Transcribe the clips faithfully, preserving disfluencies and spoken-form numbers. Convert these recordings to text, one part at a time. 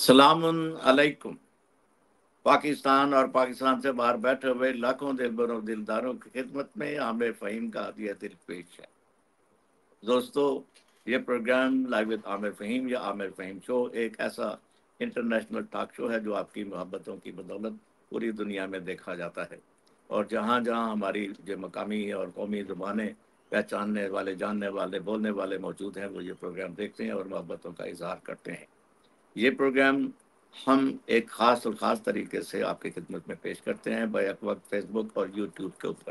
सलाम अलैकुम। पाकिस्तान और पाकिस्तान से बाहर बैठे हुए लाखों दिलबरों दिलदारों की खिदमत में आमिर फ़हीम का हदिया दिल पेश है। दोस्तों, ये program live with Aamir Faheem या आमिर फ़हीम शो एक ऐसा इंटरनेशनल टॉक शो है जो आपकी मोहब्बतों की बदौलत पूरी दुनिया में देखा जाता है, और जहाँ जहाँ हमारी जो मकामी और कौमी ज़ुबानें पहचानने वाले, जानने वाले, बोलने वाले मौजूद हैं, वो ये प्रोग्राम देखते हैं और मोहब्बतों का इजहार करते हैं। ये प्रोग्राम हम एक ख़ास और ख़ास तरीके से आपकी खिदमत में पेश करते हैं बैक वक्त फेसबुक और यूट्यूब के ऊपर।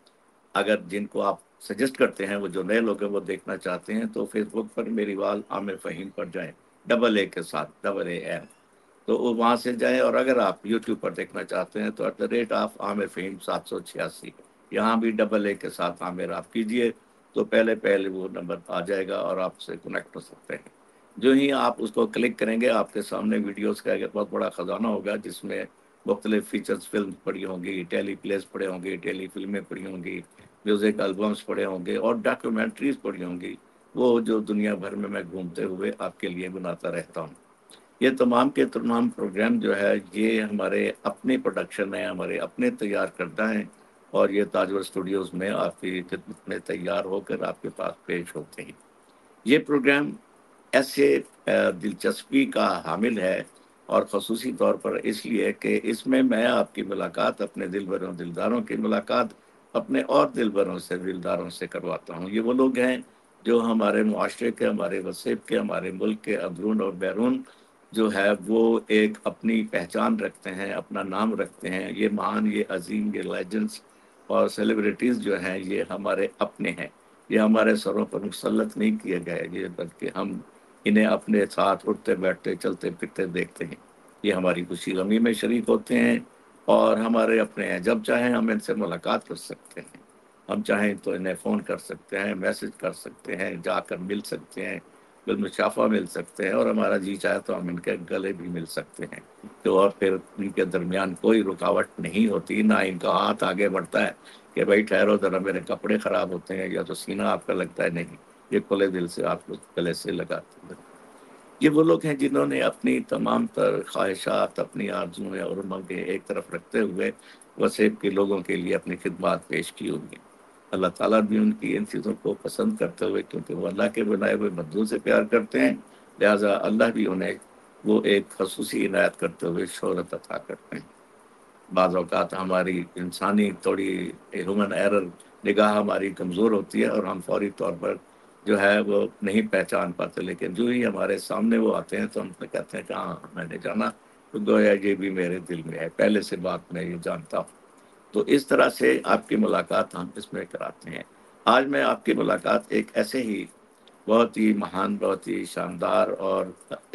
अगर जिनको आप सजेस्ट करते हैं, वो जो नए लोग हैं वो देखना चाहते हैं, तो फेसबुक पर मेरी वाल आमिर फ़हीम पर जाएं, डबल ए के साथ, डबल ए एम, तो वो वहाँ से जाएं। और अगर आप यूट्यूब पर देखना चाहते हैं तो at the rate of Aamir Faheem सात सौ छियासी, यहाँ भी डबल ए के साथ आमिर आप कीजिए तो पहले पहले वो नंबर आ जाएगा और आपसे कनेक्ट हो सकते हैं। जो ही आप उसको क्लिक करेंगे, आपके सामने वीडियोस का एक बहुत बड़ा खजाना होगा, जिसमें मुख्तलिफ फीचर्स फिल्म पड़ी होंगी, टेली प्लेस पड़े होंगे, टेली फिल्में पड़ी होंगी, म्यूज़िक एल्बम्स पड़े होंगे और डॉक्यूमेंट्रीज पड़ी होंगी, वो जो दुनिया भर में मैं घूमते हुए आपके लिए बनाता रहता हूँ। ये तमाम के तमाम प्रोग्राम जो है ये हमारे अपने प्रोडक्शन है, हमारे अपने तैयार करता है, और ये ताजवर स्टूडियोज़ में आपकी खिदमत में तैयार होकर आपके पास पेश होते हैं। ये प्रोग्राम ऐसे दिलचस्पी का हामिल है, और ख़ुसूसी तौर पर इसलिए कि इसमें मैं आपकी मुलाकात, अपने दिलबरों दिलदारों की मुलाकात अपने और दिलबरों से दिलदारों से करवाता हूँ। ये वो लोग हैं जो हमारे मुआशरे के, हमारे वसीब के, हमारे मुल्क के अंदरून और बैरून जो है वो एक अपनी पहचान रखते हैं, अपना नाम रखते हैं। ये महान, ये अजीम, ये लेजेंड्स और सेलिब्रिटीज़ जो हैं ये हमारे अपने हैं। ये हमारे सरों पर मुसल्लत नहीं किए गए, ये बल्कि हम इन्हें अपने साथ उठते बैठते चलते फिरते देखते हैं। ये हमारी खुशी गमी में शरीक होते हैं और हमारे अपने हैं। जब चाहें हम इनसे मुलाकात कर सकते हैं, हम चाहें तो इन्हें फ़ोन कर सकते हैं, मैसेज कर सकते हैं, जाकर मिल सकते हैं, बिलमुशाफा मिल सकते हैं, और हमारा जी चाहे तो हम इनके गले भी मिल सकते हैं। तो और फिर इनके दरमियान कोई रुकावट नहीं होती, ना इनका हाथ आगे बढ़ता है कि भाई ठहरो ज़रा, मेरे कपड़े ख़राब होते हैं, या तो सीना आपका लगता है। नहीं, ये खुले दिल से आपको गले से लगाते हैं। ये वो लोग हैं जिन्होंने अपनी तमाम तर ख्वाहिशात, अपनी आरज़ुएँ और उमंगें एक तरफ रखते हुए वसेब के लोगों के लिए अपनी खिदमत पेश की होंगी। अल्लाह ताला भी उनकी इन चीज़ों को पसंद करते हुए, क्योंकि वो अल्लाह के बनाए हुए बंदों से प्यार करते हैं, लिहाजा अल्लाह भी उन्हें वो एक खसूसी इनायत करते हुए शोहरत अता करते हैं। बाज़ औक़ात हमारी इंसानी थोड़ी ह्यूमन एरर, निगाह हमारी कमज़ोर होती है और हम फ़ौरी तौर पर जो है वो नहीं पहचान पाते, लेकिन जो ही हमारे सामने वो आते हैं तो हम तो कहते हैं कि हाँ, मैंने जाना, तो गोया ये भी मेरे दिल में है, पहले से बात मैं ये जानता हूँ। तो इस तरह से आपकी मुलाकात हम इसमें कराते हैं। आज मैं आपकी मुलाकात एक ऐसे ही बहुत ही महान, बहुत ही शानदार और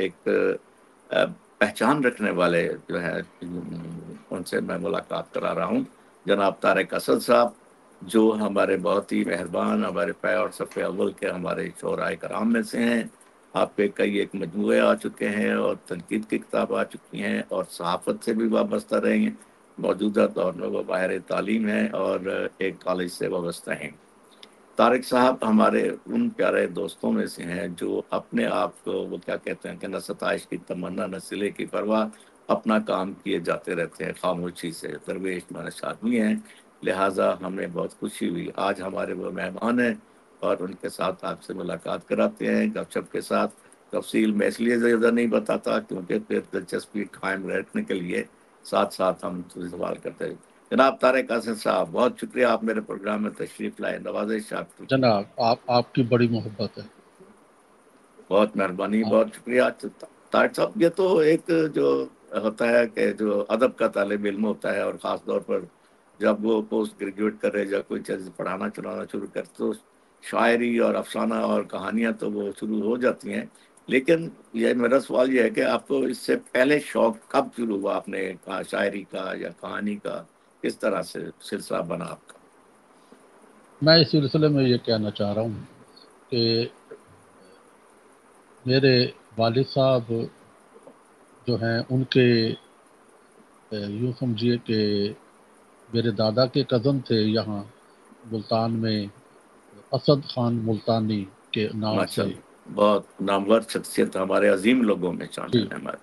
एक अ, पहचान रखने वाले जो है उनसे मैं मुलाकात करा रहा हूँ, जनाब तारिक असद साहब, जो हमारे बहुत ही मेहरबान, हमारे पै और सफ़े अव्वल के हमारे शोराए कराम में से हैं। आपके कई एक मजमूए आ चुके हैं और तनकीद की किताब आ चुकी हैं, और सहाफ़त से भी वाबस्ता रहे हैं। मौजूदा दौर में वो माहिर तालीम हैं और एक कॉलेज से वाबस्ता हैं। तारिक साहब हमारे उन प्यारे दोस्तों में से हैं जो अपने आप को, वो क्या कहते हैं कि न सताइश की तमन्ना न सिले की परवाह, अपना काम किए जाते रहते हैं खामोशी से। दरवेश मानस आदमी हैं, लिहाजा हमें बहुत खुशी हुई आज हमारे वो मेहमान हैं और उनके साथ आपसे मुलाकात कराते हैं गपशप के साथ। तफसील मैं इसलिए ज़्यादा नहीं बताता क्योंकि फिर दिलचस्पी कायम रखने के लिए साथ साथ हम सवाल करते हैं। जनाब तारिक असद साहब, बहुत शुक्रिया, आप मेरे प्रोग्राम में तशरीफ़ लाए, नवाजिश आपकी। जनाब, आप आपकी बड़ी मोहब्बत है। बहुत मेहरबानी, आप बहुत शुक्रिया। तारिक साहब, ये तो एक जो होता है कि जो अदब का तालिब इल्म होता है, और ख़ास तौर पर जब वो पोस्ट ग्रेजुएट करे या कोई चीज़ पढ़ाना चलाना शुरू करे, तो शायरी और अफसाना और कहानियाँ तो वो शुरू हो जाती हैं। लेकिन ये मेरा सवाल ये है कि आपको इससे पहले शौक़ कब शुरू हुआ, आपने कहा शायरी का या कहानी का, किस तरह से सिलसिला बना आपका? मैं इस सिलसिले में ये कहना चाह रहा हूँ कि मेरे वालिद साहब जो हैं उनके अ, यूँ समझिए कि मेरे दादा के कज़न थे यहाँ मुल्तान में, असद खान मुल्तानी के नाम से। माशाल्लाह, बहुत नामवर शख्सियत, हमारे अजीम लोगों में शामिल जी, है हमारे।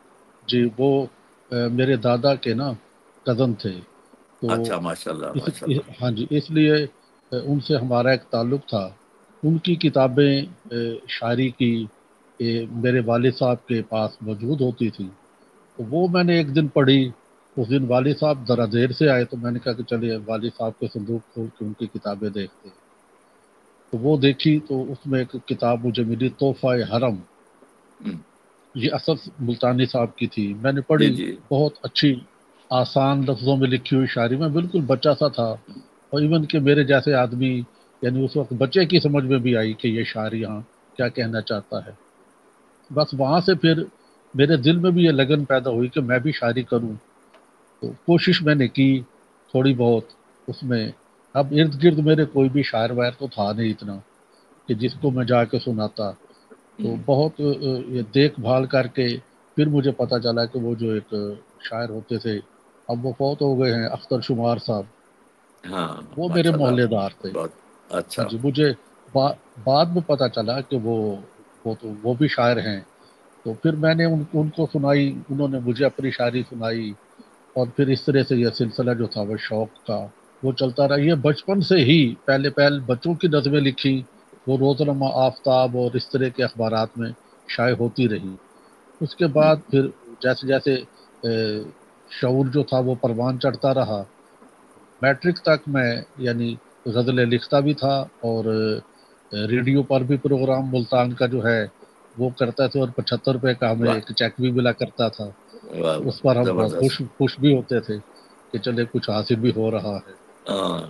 جی وہ اے، میرے دادا کے نا کزن تھے، تو اچھا، ماشاء اللہ اس ماشاء اس- اللہ. ہاں جی، اس لیے اے، ان سے ہمارا ایک تعلق تھا. ان کی کتابیں اے، شاعری کی اے، میرے والد صاحب کے پاس موجود ہوتی تھی. تو وہ میں نے ایک دن پڑھی. اس دن والد صاحب ذرا دیر سے آئے تو میں نے کہا کہ چلیے والد صاحب کے صندوق کھول کے ان کی کتابیں دیکھتے ہیں. تو وہ دیکھی تو اس میں ایک کتاب مجھے ملی، تحفہ حرم. ہم، یہ اسد ملتانی صاحب کی تھی. میں نے جی پڑھی، جی. بہت اچھی آسان لفظوں میں لکھی ہوئی شاعری. میں بالکل بچہ سا تھا، اور ایون کہ میرے جیسے آدمی، یعنی اس وقت بچے کی سمجھ میں بھی آئی کہ یہ شاعر یہاں کیا کہنا چاہتا ہے. بس وہاں سے پھر میرے دل میں بھی یہ لگن پیدا ہوئی کہ میں بھی شاعری کروں. تو کوشش میں نے کی تھوڑی بہت اس میں. اب ارد گرد میرے کوئی بھی شاعر واعر تو تھا نہیں اتنا کہ جس کو میں جا کے سناتا. تو ہم، بہت اے، یہ دیکھ بھال کر کے پھر مجھے پتا چلا کہ وہ جو ایک شاعر ہوتے تھے، اب وہ فوت ہو گئے ہیں، اختر شمار صاحب. ہاں، وہ میرے ماشاء اللہ. محلے دار تھے. بہت ہاں اچھا. جی، مجھے با- بعد میں پتا چلا کہ وہ وہ تو وہ بھی شاعر ہیں. تو پھر میں نے ان, ان کو سنائی، انہوں نے مجھے اپنی شاعری سنائی. اور پھر اس طرح سے یہ سلسلہ جو تھا وہ شوق کا وہ چلتا رہا. یہ بچپن سے ہی پہلے پہل بچوں کی نظمیں لکھی، وہ روزنامہ آفتاب اور اس طرح کے اخبارات میں شائع ہوتی رہی. اس کے ہم، بعد پھر جیسے جیسے اے، شعور جو تھا وہ پروان چڑھتا رہا. میٹرک تک میں یعنی غزلیں لکھتا بھی تھا، اور اے، ریڈیو پر بھی پروگرام ملتان کا جو ہے وہ کرتا تھا، اور پچہتر روپے کا ہمیں واہ ایک چیک بھی ملا کرتا تھا. واہ تو واہ، اس پر ہم بہت زبردست. خوش خوش بھی ہوتے تھے کہ چلے کچھ حاصل بھی ہو رہا ہے. ہاں،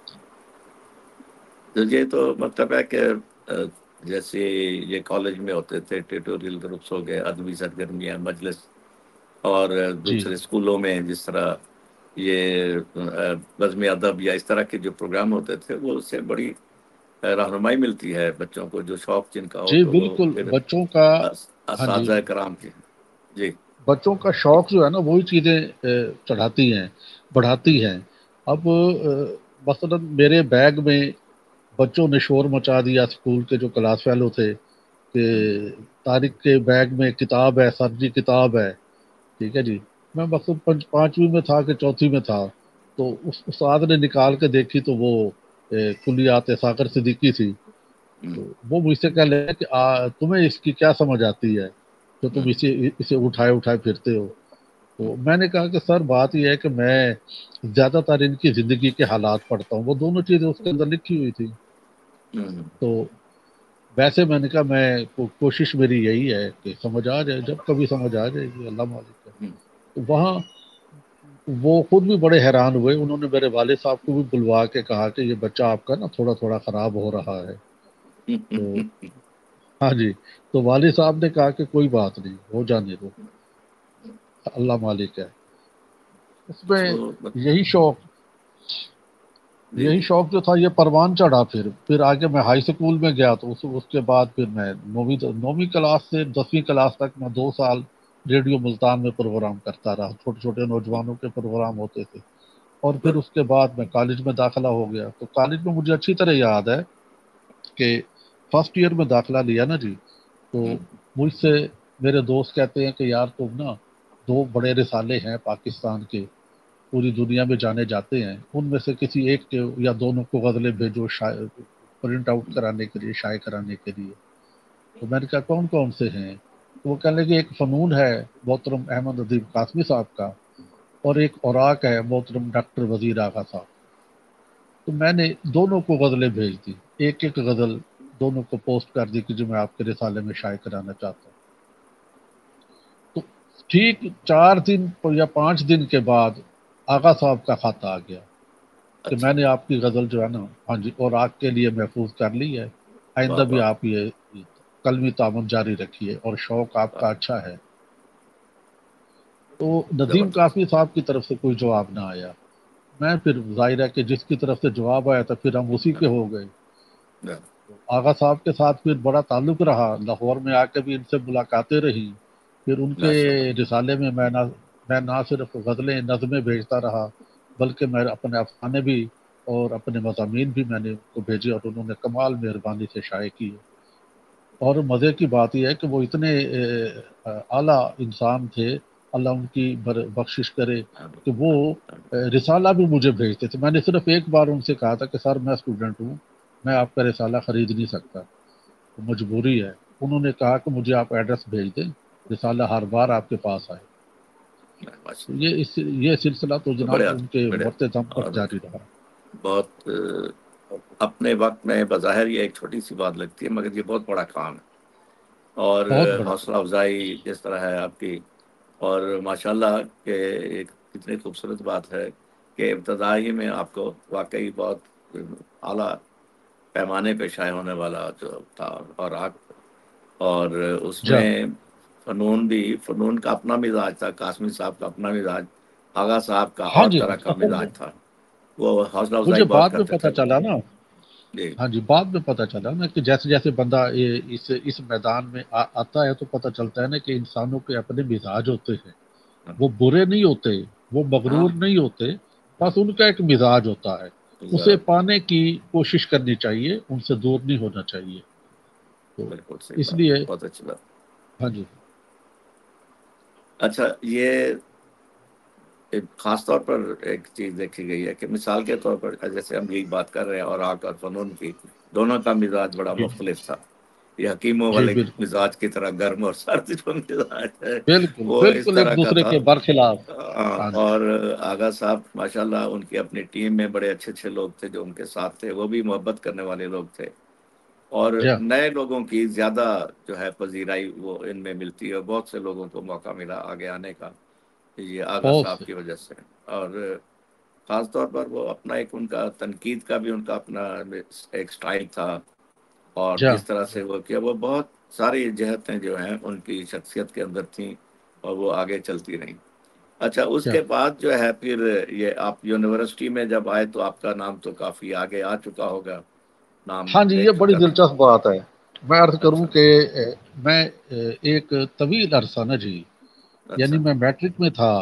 تو یہ تو مطلب ہے کہ آ، جیسے یہ کالج میں ہوتے تھے ٹیٹوریل گروپس ہو گئے، ادبی سرگرمیاں، مجلس، اور آ، جی دوسرے اسکولوں میں جس طرح یہ آ، بزم ادب یا اس طرح کے جو پروگرام ہوتے تھے، وہ اس سے بڑی آ، رہنمائی ملتی ہے بچوں کو، جو شوق جن کا ہو جی تو وہ بالکل. پھر بچوں کا اس- ہاں جی، اساتذہ کرام کے. جی. بچوں کا شوق جو ہے نا وہی چیزیں اے، چڑھاتی ہیں، بڑھاتی ہیں. اب اے، مثلا میرے بیگ میں بچوں نے شور مچا دیا، اسکول کے جو کلاس فیلو تھے، کہ ہم، طارق کے بیگ میں کتاب ہے سر جی، کتاب ہے. ٹھیک ہے جی. میں مقصد پانچ- پانچویں میں تھا کہ چوتھی میں تھا. تو اس استاد نے نکال کے دیکھی تو وہ اے، کلیات ساکر صدیقی تھی. ہم، تو وہ مجھ سے کہہ لے کہ آ, تمہیں اس کی کیا سمجھ آتی ہے جو تم ہم، اسے اسے اٹھائے اٹھائے پھرتے ہو. ہم، تو میں نے کہا کہ سر بات یہ ہے کہ میں زیادہ تر ان کی زندگی کے حالات پڑھتا ہوں. وہ دونوں چیزیں اس کے اندر لکھی ہوئی تھی. ہم، تو ویسے میں نے کہا میں کو- کوشش میری یہی ہے کہ سمجھ آ جائے، جب کبھی سمجھ آ جائے گی، اللہ مالک ہے. ہم، تو وہاں وہ خود بھی بڑے حیران ہوئے. انہوں نے میرے والد صاحب کو بھی بلوا کے کہا کہ یہ بچہ آپ کا نا تھوڑا تھوڑا خراب ہو رہا ہے. تو ہم. ہاں جی، تو والد صاحب نے کہا کہ کوئی بات نہیں، ہو جانے دو، اللہ مالک ہے. اس میں تو مط- یہی شوق جی یہی جی. شوق جو تھا یہ پروان چڑھا. پھر پھر آگے میں ہائی اسکول میں گیا تو اس اس کے بعد پھر میں نویں نویں کلاس سے دسویں کلاس تک میں دو سال ریڈیو ملتان میں پروگرام کرتا رہا. چھوٹے چھوٹے نوجوانوں کے پروگرام ہوتے تھے. اور پھر بس. اس کے بعد میں کالج میں داخلہ ہو گیا. تو کالج میں مجھے اچھی طرح یاد ہے کہ فرسٹ ایئر میں داخلہ لیا نا جی، تو ہم، مجھ سے میرے دوست کہتے ہیں کہ یار تم نا دو بڑے رسالے ہیں پاکستان کے، پوری دنیا میں جانے جاتے ہیں، ان میں سے کسی ایک کے یا دونوں کو غزلیں بھیجو شائع پرنٹ آؤٹ ہم، کرانے کے لیے، شائع کرانے کے لیے. تو میں نے کہا کون کون سے ہیں؟ تو وہ کہنے لگے ایک فنون ہے محترم احمد ادیب قاسمی صاحب کا، اور ایک اوراق ہے محترم ڈاکٹر وزیر آغا صاحب. تو میں نے دونوں کو غزلیں بھیج دی، ایک ایک غزل دونوں کو پوسٹ کر دی کہ جو میں آپ کے رسالے میں شائع کرانا چاہتا ہوں. تو ٹھیک چار دن یا پانچ دن کے بعد آغا صاحب کا خط آ گیا کہ اچھا. میں نے آپ کی غزل جو ہے نا ہاں جی اور آگ کے لیے محفوظ کر لی ہے، آئندہ واہ بھی واہ آپ یہ قلمی تعاون جاری رکھیے اور شوق آپ واہ. کا اچھا ہے. تو ندیم زبردست. کافی صاحب کی طرف سے کوئی جواب نہ آیا. میں پھر ظاہر ہے کہ جس کی طرف سے جواب آیا تھا پھر ہم اسی کے ہو گئے. نہ، تو آغا صاحب کے ساتھ پھر بڑا تعلق رہا، لاہور میں آ کے بھی ان سے ملاقاتیں رہی. پھر ان کے ماشاء اللہ. رسالے میں میں نہ میں نہ صرف غزلیں نظمیں بھیجتا رہا، بلکہ میں اپنے افسانے بھی اور اپنے مضامین بھی میں نے ان کو بھیجے، اور انہوں نے کمال مہربانی سے شائع کیے. اور مزے کی بات یہ ہے کہ وہ اتنے اعلیٰ انسان تھے اللہ ان کی بر- بخشش کرے، آمین، کہ وہ آمین، آمین۔ اے، رسالہ بھی مجھے بھیجتے تھے. میں نے صرف ایک بار ان سے کہا تھا کہ سر میں اسٹوڈنٹ ہوں، میں آپ کا رسالہ خرید نہیں سکتا، مجبوری ہے. انہوں نے کہا کہ مجھے آپ ایڈریس بھیج دیں، رسالہ ہر بار آپ کے پاس آئے. تو ماشاء اللہ، یہ اس یہ سلسلہ تو تو جناب بڑے ان کے بڑے مرتے دم تک اور جاری رہا. بہت اپنے وقت میں بظاہر یہ ایک چھوٹی سی بات لگتی ہے، مگر یہ بہت بڑا کام ہے. اور بہت بڑا حوصلہ افزائی جس طرح ہے آپ کی، اور ماشاءاللہ کہ ایک کتنی خوبصورت بات ہے کہ ابتدائی میں آپ کو واقعی بہت اعلیٰ پیمانے پہ شائع ہونے والا جو تھا اور آگ، اور اس جا. میں فنون بھی، فنون کا اپنا مزاج تھا، قاسمی صاحب کا اپنا مزاج، آغا صاحب کا ہاں اور جی، طرح کا اصل مزاج میں تھا. وہ حوصلہ افزائی مجھے بہت بعد میں کرتے پتہ تھے. چلا نا. جی ہاں جی، بعد میں پتہ چلا نا کہ جیسے جیسے بندہ یہ اس اس میدان میں آ- آتا ہے تو پتہ چلتا ہے نا کہ انسانوں کے اپنے مزاج ہوتے ہیں. وہ برے نہیں ہوتے، وہ ہاں مغرور نہیں ہوتے، بس ان کا ایک مزاج ہوتا ہے. اسے ذرا- پانے کی کوشش کرنی چاہیے، ان سے دور نہیں ہونا چاہیے. تو بالکل صحیح اس بات ہے، لیے بہت اچھی بات. ہاں جی. اچھا، یہ ایک خاص طور پر ایک چیز دیکھی گئی ہے کہ مثال کے طور پر جیسے ہم یہی بات کر رہے ہیں اور آرٹ اور فنون کی، دونوں کا مزاج بڑا جی مختلف تھا. یہ حکیموں جی والے بالکل مزاج کی طرح گرم اور سرد جو مزاج ہے بالکل وہ اس بالکل ایک طرح کا دوسرے تھا. کے برخلاف. آ، ہاں جی. اور آغا صاحب ماشاءاللہ ان کی اپنی ٹیم میں بڑے اچھے اچھے لوگ تھے جو ان کے ساتھ تھے، وہ بھی محبت کرنے والے لوگ تھے. اور جی نئے لوگوں کی زیادہ جو ہے پذیرائی وہ ان میں ملتی ہے، اور بہت سے لوگوں کو موقع ملا آگے آنے کا یہ آغا بہت سے. صاحب کی وجہ سے. اور خاص طور پر وہ اپنا ایک ان کا تنقید کا بھی ان کا اپنا ایک سٹائل تھا، اور جی جس طرح سے وہ کیا، وہ بہت ساری جہتیں جو ہیں ان کی شخصیت کے اندر تھیں اور وہ آگے چلتی رہیں. اچھا، اس جی. کے بعد جو ہے پھر یہ آپ یونیورسٹی میں جب آئے تو آپ کا نام تو کافی آگے آ چکا ہوگا، نام ہاں جی، یہ دیکھ بڑی چکا تھا. دلچسپ بات ہے. میں عرض کروں اچھا کہ اے، میں اے، ایک طویل عرصہ نا جی، یعنی اچھا میں میٹرک میں تھا،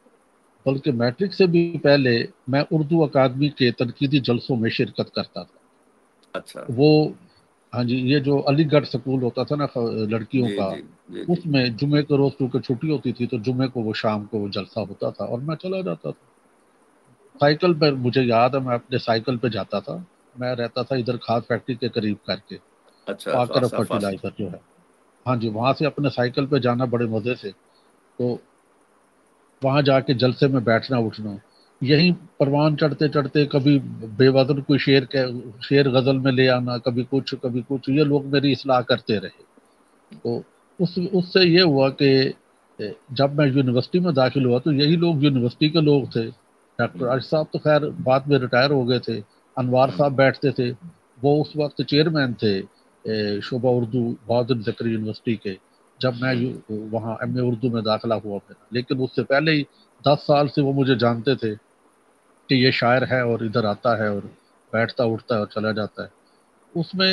بلکہ میٹرک سے بھی پہلے میں اردو اکادمی کے تنقیدی جلسوں میں شرکت کرتا تھا. اچھا. وہ ہاں جی، یہ جو علی گڑھ سکول ہوتا تھا نا خ- لڑکیوں جی کا، جی جی جی. اس میں جمعے کے روز کیونکہ چھٹی ہوتی تھی تو جمعے کو وہ شام کو وہ جلسہ ہوتا تھا اور میں چلا جاتا تھا. سائیکل پہ، مجھے یاد ہے میں اپنے سائیکل پہ جاتا تھا. میں رہتا تھا ادھر کھاد فیکٹری کے قریب کر کے، اچھا، پاکر خاصا فاصل. فرٹیلائزر جو ہے. ہاں جی، وہاں سے اپنے سائیکل پہ جانا بڑے مزے سے. تو وہاں جا کے جلسے میں بیٹھنا اٹھنا، یہیں پروان چڑھتے چڑھتے کبھی بے وزن کوئی شعر کے شعر غزل میں لے آنا، کبھی کچھ کبھی کچھ، یہ لوگ میری اصلاح کرتے رہے. تو اس اس سے یہ ہوا کہ جب میں یونیورسٹی میں داخل ہوا تو یہی لوگ یونیورسٹی کے لوگ تھے. ڈاکٹر ہوں، عارف صاحب تو خیر بعد میں ریٹائر ہو گئے تھے. انوار ہوں، صاحب بیٹھتے تھے، وہ اس وقت چیئرمین تھے اے، شعبہ اردو بہادر ذکری یونیورسٹی کے، جب میں ہوں، یو- وہاں ایم اے اردو میں داخلہ ہوا میرا. لیکن اس سے پہلے ہی دس سال سے وہ مجھے جانتے تھے کہ یہ شاعر ہے اور ادھر آتا ہے اور بیٹھتا اٹھتا ہے اور چلا جاتا ہے. اس میں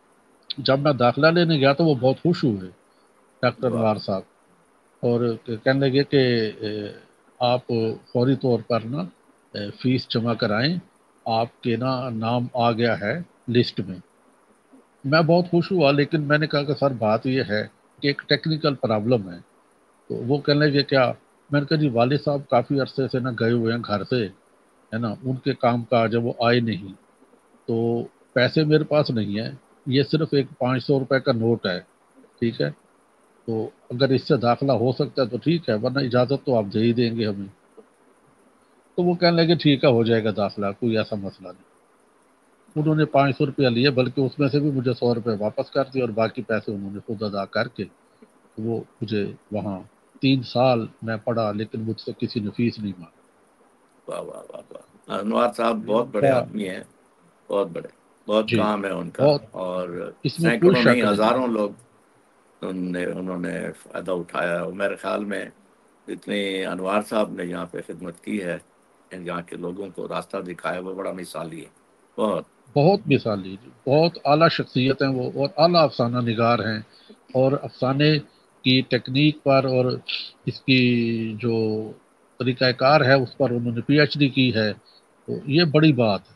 جب میں داخلہ لینے گیا تو وہ بہت خوش ہوئے ڈاکٹر واہ، انوار صاحب، اور کہنے لگے کہ اے، آپ فوری طور پر نا اے، فیس جمع کرائیں، آپ کے نا نام آ گیا ہے لسٹ میں. میں بہت خوش ہوا، لیکن میں نے کہا کہ سر بات یہ ہے کہ ایک ٹیکنیکل پرابلم ہے. تو وہ کہنے لگے کیا؟ میں نے کہا جی والد صاحب کافی عرصے سے نا گئے ہوئے ہیں گھر سے، ہے نا، ان کے کام کاج ہے، وہ آئے نہیں. تو پیسے میرے پاس نہیں ہیں، یہ صرف ایک پانچ سو روپے کا نوٹ ہے، ٹھیک ہے؟ تو اگر اس سے داخلہ ہو سکتا ہے تو ٹھیک ہے، ورنہ اجازت تو آپ دے ہی دیں گے ہمیں. تو وہ کہنے لگے ٹھیک ہے، ہو جائے گا داخلہ، کوئی ایسا مسئلہ نہیں. انہوں نے پانچ سو روپیہ لیے، بلکہ اس میں سے بھی مجھے سو روپے واپس کر دیے اور باقی پیسے انہوں نے خود ادا کر کے وہ مجھے وہاں تین سال میں پڑھا، لیکن مجھ سے کسی نے فیس نہیں مانگی. واہ واہ واہ واہ، انوار صاحب یہ بہت ان بڑے کا آدمی ہیں، بہت بڑے، بہت جی کام ہے ان کا. بہت، اور اس میں کوئی سینکڑوں نہیں شک نہیں. ہزاروں لوگ ان نے انہوں نے فائدہ اٹھایا. اور میرے خیال میں جتنی انوار صاحب نے یہاں پہ خدمت کی ہے، یہاں کے لوگوں کو راستہ دکھایا، وہ بڑا مثالی ہے، بہت. بہت مثالی جی، بہت اعلیٰ شخصیت ہیں وہ، اور اعلیٰ افسانہ نگار ہیں. اور افسانے کی ٹیکنیک پر اور اس کی جو طریقہ کار ہے اس پر انہوں نے پی ایچ ڈی کی ہے. تو یہ بڑی بات ہے.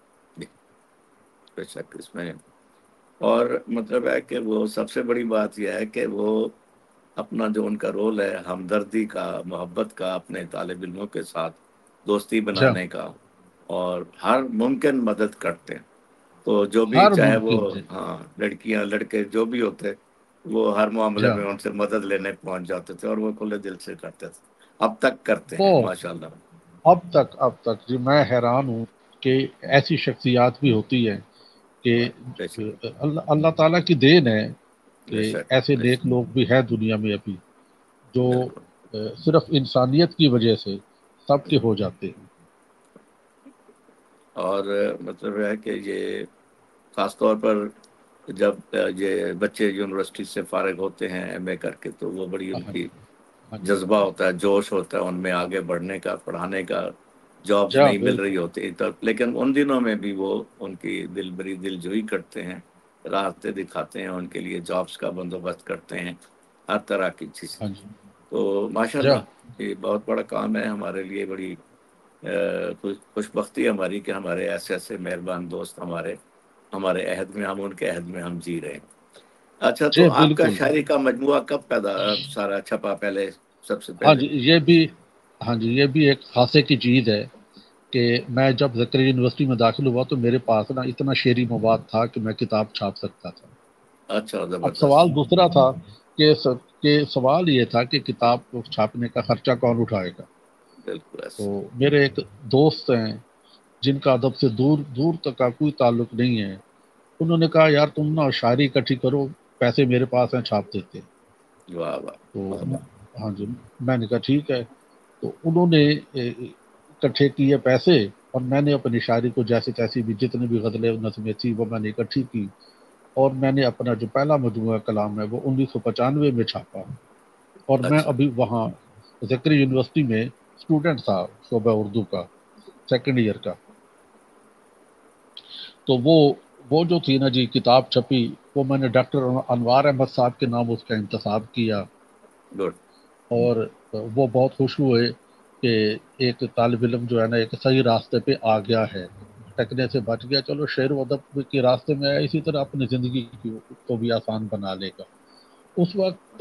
بے شک اس میں. اور مطلب ہے کہ وہ سب سے بڑی بات یہ ہے کہ وہ اپنا جو ان کا رول ہے ہمدردی کا، محبت کا، اپنے طالب علموں کے ساتھ دوستی جا بنانے کا، اور ہر ممکن مدد کرتے ہیں. تو جو بھی ہر چاہے وہ، ممکن جی. ہاں، لڑکیاں لڑکے جو بھی ہوتے، وہ ہر معاملے جا میں ان سے مدد لینے پہنچ جاتے تھے، اور وہ کھلے دل سے کرتے تھے. اب تک کرتے ہیں بہت ماشاء اللہ. اب تک اب تک جی میں حیران ہوں کہ ایسی شخصیات بھی ہوتی ہیں کہ بے شک، اللہ اللہ تعالیٰ کی دین ہے بے کہ شک، ایسے بے نیک شک، لوگ بھی ہیں دنیا میں ابھی، جو بالکل. صرف انسانیت کی وجہ سے سب کے ہو جاتے ہیں. اور مطلب ہے کہ یہ خاص طور پر جب یہ بچے یونیورسٹی سے فارغ ہوتے ہیں ایم اے کر کے، تو وہ بڑی ان ہاں کی جی ہاں جی جذبہ ہوتا ہے، جوش ہوتا ہے ان میں آگے بڑھنے کا، پڑھانے کا. جابس جا نہیں مل رہی بالکل. ہوتی تو، لیکن ان دنوں میں بھی وہ ان کی دل بری دل جوئی کرتے ہیں، راستے دکھاتے ہیں، ان کے لیے جابس کا بندوبست کرتے ہیں، ہر طرح کی چیزیں. ہاں جی تو ماشاء جا اللہ یہ بہت بڑا کام ہے ہمارے لیے. بڑی اہ، خوش خوش بختی ہماری کہ ہمارے ایسے ایسے مہربان دوست ہمارے ہمارے عہد میں، ہم ان کے عہد میں ہم جی رہے ہیں. اچھا، جی تو آپ کا بالکل. شاعری کا مجموعہ کب پیدا سارا چھپا پہلے، سب سے ہاں پہلے؟ جی یہ بھی ہاں جی یہ بھی ایک خاصے کی چیز ہے کہ میں جب زکریا یونیورسٹی میں داخل ہوا تو میرے پاس نا اتنا شعری مواد تھا کہ میں کتاب چھاپ سکتا تھا. اچھا، اب سوال زبردست. دوسرا تھا کہ س- کہ سوال یہ تھا کہ کتاب کو چھاپنے کا خرچہ کون اٹھائے گا. بالکل تو ایسے. میرے ایک دوست ہیں جن کا ادب سے دور دور تک کا کوئی تعلق نہیں ہے، انہوں نے کہا یار تم نا شاعری اکٹھی کرو، پیسے میرے پاس ہیں چھاپ دیتے. واہ واہ تو واہ واہ. ہاں جی میں نے کہا ٹھیک ہے. تو انہوں نے اے، اکٹھے کیے پیسے، اور میں نے اپنی شاعری کو جیسی تیسی بھی جتنی بھی غزلیں نظمیں تھی وہ میں نے اکٹھی کی، اور میں نے اپنا جو پہلا مجموعہ کلام ہے وہ انیس سو پچانوے میں چھاپا. اور میں اچھا، ابھی وہاں زکری یونیورسٹی میں اسٹوڈنٹ تھا شعبہ اردو کا، سیکنڈ ایئر کا. تو وہ وہ جو تھی نا جی کتاب چھپی، وہ میں نے ڈاکٹر انوار احمد صاحب کے نام اس کا انتصاب کیا. گڈ. اور وہ بہت خوش ہوئے کہ ایک طالب علم جو ہے نا ایک صحیح راستے پہ آ گیا ہے، ٹکنے سے بچ گیا. چلو شعر و ادب کے راستے میں آیا، اسی طرح اپنی زندگی کی کو بھی آسان بنا لے گا. اس وقت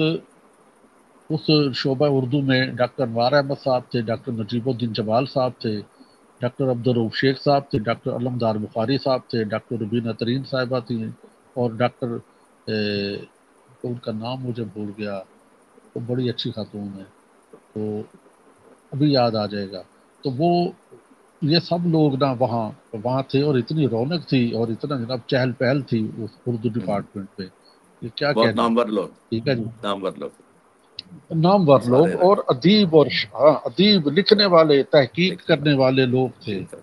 اس شعبہ اردو میں ڈاکٹر انوار احمد صاحب تھے، ڈاکٹر نجیب الدین جمال صاحب تھے، ڈاکٹر عبدالرؤف شیخ صاحب تھے، ڈاکٹر علمدار بخاری صاحب تھے، ڈاکٹر ربینہ ترین صاحبہ تھیں، اور ڈاکٹر اے، ان کا نام مجھے بھول گیا، وہ بڑی اچھی خاتون ہے، تو ابھی یاد آ جائے گا. تو وہ یہ سب لوگ نا وہاں وہاں تھے، اور اتنی رونق تھی اور اتنا جناب چہل پہل تھی اس اردو ڈپارٹمنٹ پہ کہ کیا بہت کہنے. نامور لوگ، ٹھیک ہے جی. نامور لوگ نامور لوگ سارے اور رنگ ادیب اور ش- ہاں ادیب لکھنے والے تحقیق لکھنے کرنے والے. والے لوگ تھے. ٹھیک ہے.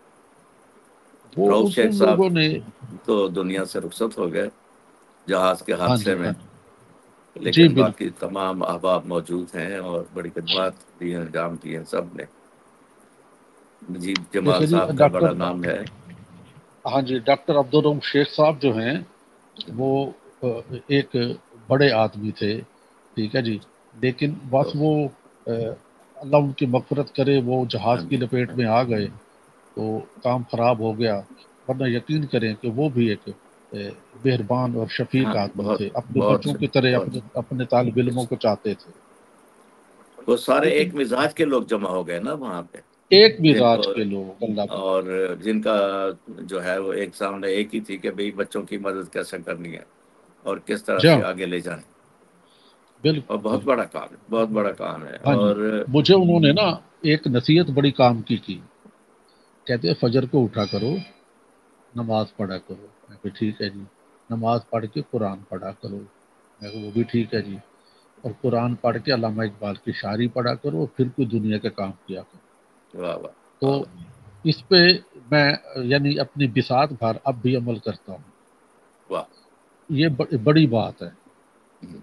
وہ رؤف ان شیخ ان صاحب لوگوں نے. تو دنیا سے رخصت ہو گئے جہاز کے ہاں حادثے جی میں، ہاں جی جی لیکن باقی بالکل. تمام احباب موجود ہیں اور بڑی خدمات دی ہیں، انجام دی ہیں سب نے. نجیب جمال دیکھیے جی صاحب کا ڈاکٹر بڑا نام ہے. ہاں جی ڈاکٹر عبدالرحم شیخ صاحب جو ہیں وہ آ، ایک بڑے آدمی تھے. ٹھیک ہے جی. لیکن بس تو وہ آ، اللہ ان کی مغفرت کرے، وہ جہاز کی آمین، لپیٹ میں آمین. آ گئے تو کام خراب ہو گیا. ورنہ یقین کریں کہ وہ بھی ایک اے، مہربان اور ہاں، شفیق آدمی بہت تھے، اپنے بہت بچوں سے کی طرح بہت اپنے اپنے طالب علموں کو چاہتے تھے. وہ سارے لیکن ایک مزاج کے لوگ جمع ہو گئے نا وہاں پہ. ایک جن کو مزاج کے لوگ اللہ کا. اور جن کا جو ہے وہ ایک سامنے ایک ہی تھی کہ بھئی بچوں کی مدد کیسے کرنی ہے اور کس طرح جہاں سے آگے لے جائیں. اور بالکل بہت بالکل. بڑا کام ہے، بہت بڑا کام ہے. ہاں جی اور مجھے انہوں نے نا ایک نصیحت بڑی کام کی کی. کہتے ہیں فجر کو اٹھا کرو، نماز پڑھا کرو. میں کہ ٹھیک ہے جی. نماز پڑھ کے قرآن پڑھا کرو. میں کہ وہ بھی ٹھیک ہے جی. اور قرآن پڑھ کے علامہ اقبال کی شاعری پڑھا کرو، اور پھر کوئی دنیا کے کام کیا کرو. واہ واہ تو واہ واہ. اس پہ میں یعنی اپنی بساط بھر اب بھی عمل کرتا ہوں. واہ. یہ بڑی بڑی بات ہے. ہم.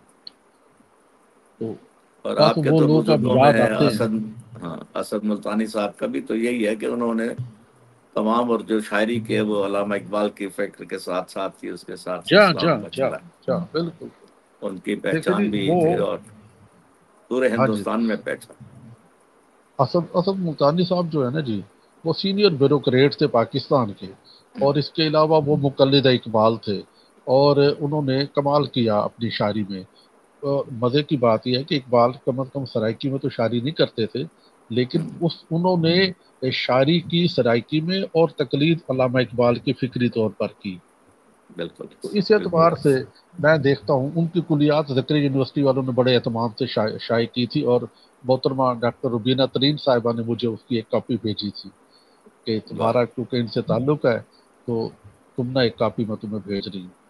تو اور بس آپ کے وہ تو لوگ اب بزرگوں میں یاد آتے ہیں. اسد، ہاں، اسد ملتانی صاحب کا بھی تو یہی ہے کہ انہوں نے تمام، اور جو شاعری کے وہ علامہ اقبال کی فکر کے ساتھ ساتھ تھی، اس کے ساتھ ساتھ جا جا اسلام کا جا چلا. جا بالکل. ان کی دیکھیں پہچان جی بھی وہ تھی اور پورے ہاں جی ہندوستان میں پہچان. اسد اسد ملتانی صاحب جو ہے نا جی وہ سینئر بیوروکریٹ تھے پاکستان کے، اور اس کے علاوہ وہ مقلد اقبال تھے، اور انہوں نے کمال کیا اپنی شاعری میں. مزے کی بات یہ ہے کہ اقبال کم از کم سرائکی میں تو شاعری نہیں کرتے تھے، لیکن اس انہوں نے شاعری کی سرائکی میں اور تقلید علامہ اقبال کی فکری طور پر کی. بالکل تو اس بالکل. اعتبار سے میں دیکھتا ہوں ان کی کلیات ذکری یونیورسٹی والوں نے بڑے اہتمام سے شائع کی تھی، اور محترمہ ڈاکٹر ربینہ ترین صاحبہ نے مجھے اس کی ایک کاپی بھیجی تھی کہ واہ تمہارا کیونکہ ان سے تعلق ہے تو تم نہ ایک کاپی میں تمہیں بھیج رہی ہوں.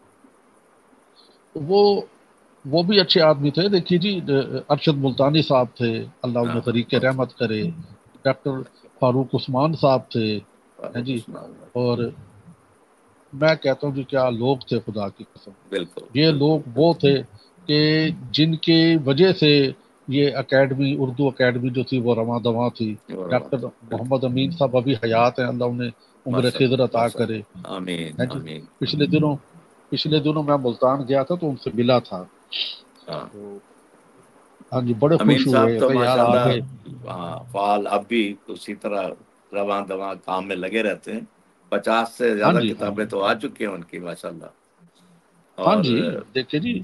تو وہ وہ بھی اچھے آدمی تھے. دیکھیے جی، ارشد ملتانی صاحب تھے، اللہ ہاں انہیں ہاں طریق بہت رحمت کرے. ڈاکٹر فاروق عثمان صاحب تھے، ہیں فاروق جی. عثمان. اور میں کہتا ہوں کہ کیا لوگ تھے، خدا کی قسم. بالکل یہ بالکل لوگ وہ تھے کہ جن کی وجہ سے یہ اکیڈمی، اردو اکیڈمی جو تھی وہ رواں دواں تھی. بالکل. ڈاکٹر بالکل محمد امین صاحب ابھی حیات ہیں، اللہ انہیں عمر ماشاء خضر اللہ عطا ماشاء کرے. اللہ. آمین ہیں جی. آمین. پچھلے دنوں پچھلے دنوں میں ملتان گیا تھا تو ان سے ملا تھا. ہاں تو ہاں جی، بڑے امین خوش صاحب ہوئے تو کہ یار ماشاء آ اللہ گئے. ہاں فعال اب بھی اسی طرح رواں دواں کام میں لگے رہتے ہیں. پچاس سے ہاں زیادہ جی ہاں کتابیں تو آ چکی ہیں ان کی ماشاء اللہ. ہاں اور جی. دیکھیے جی،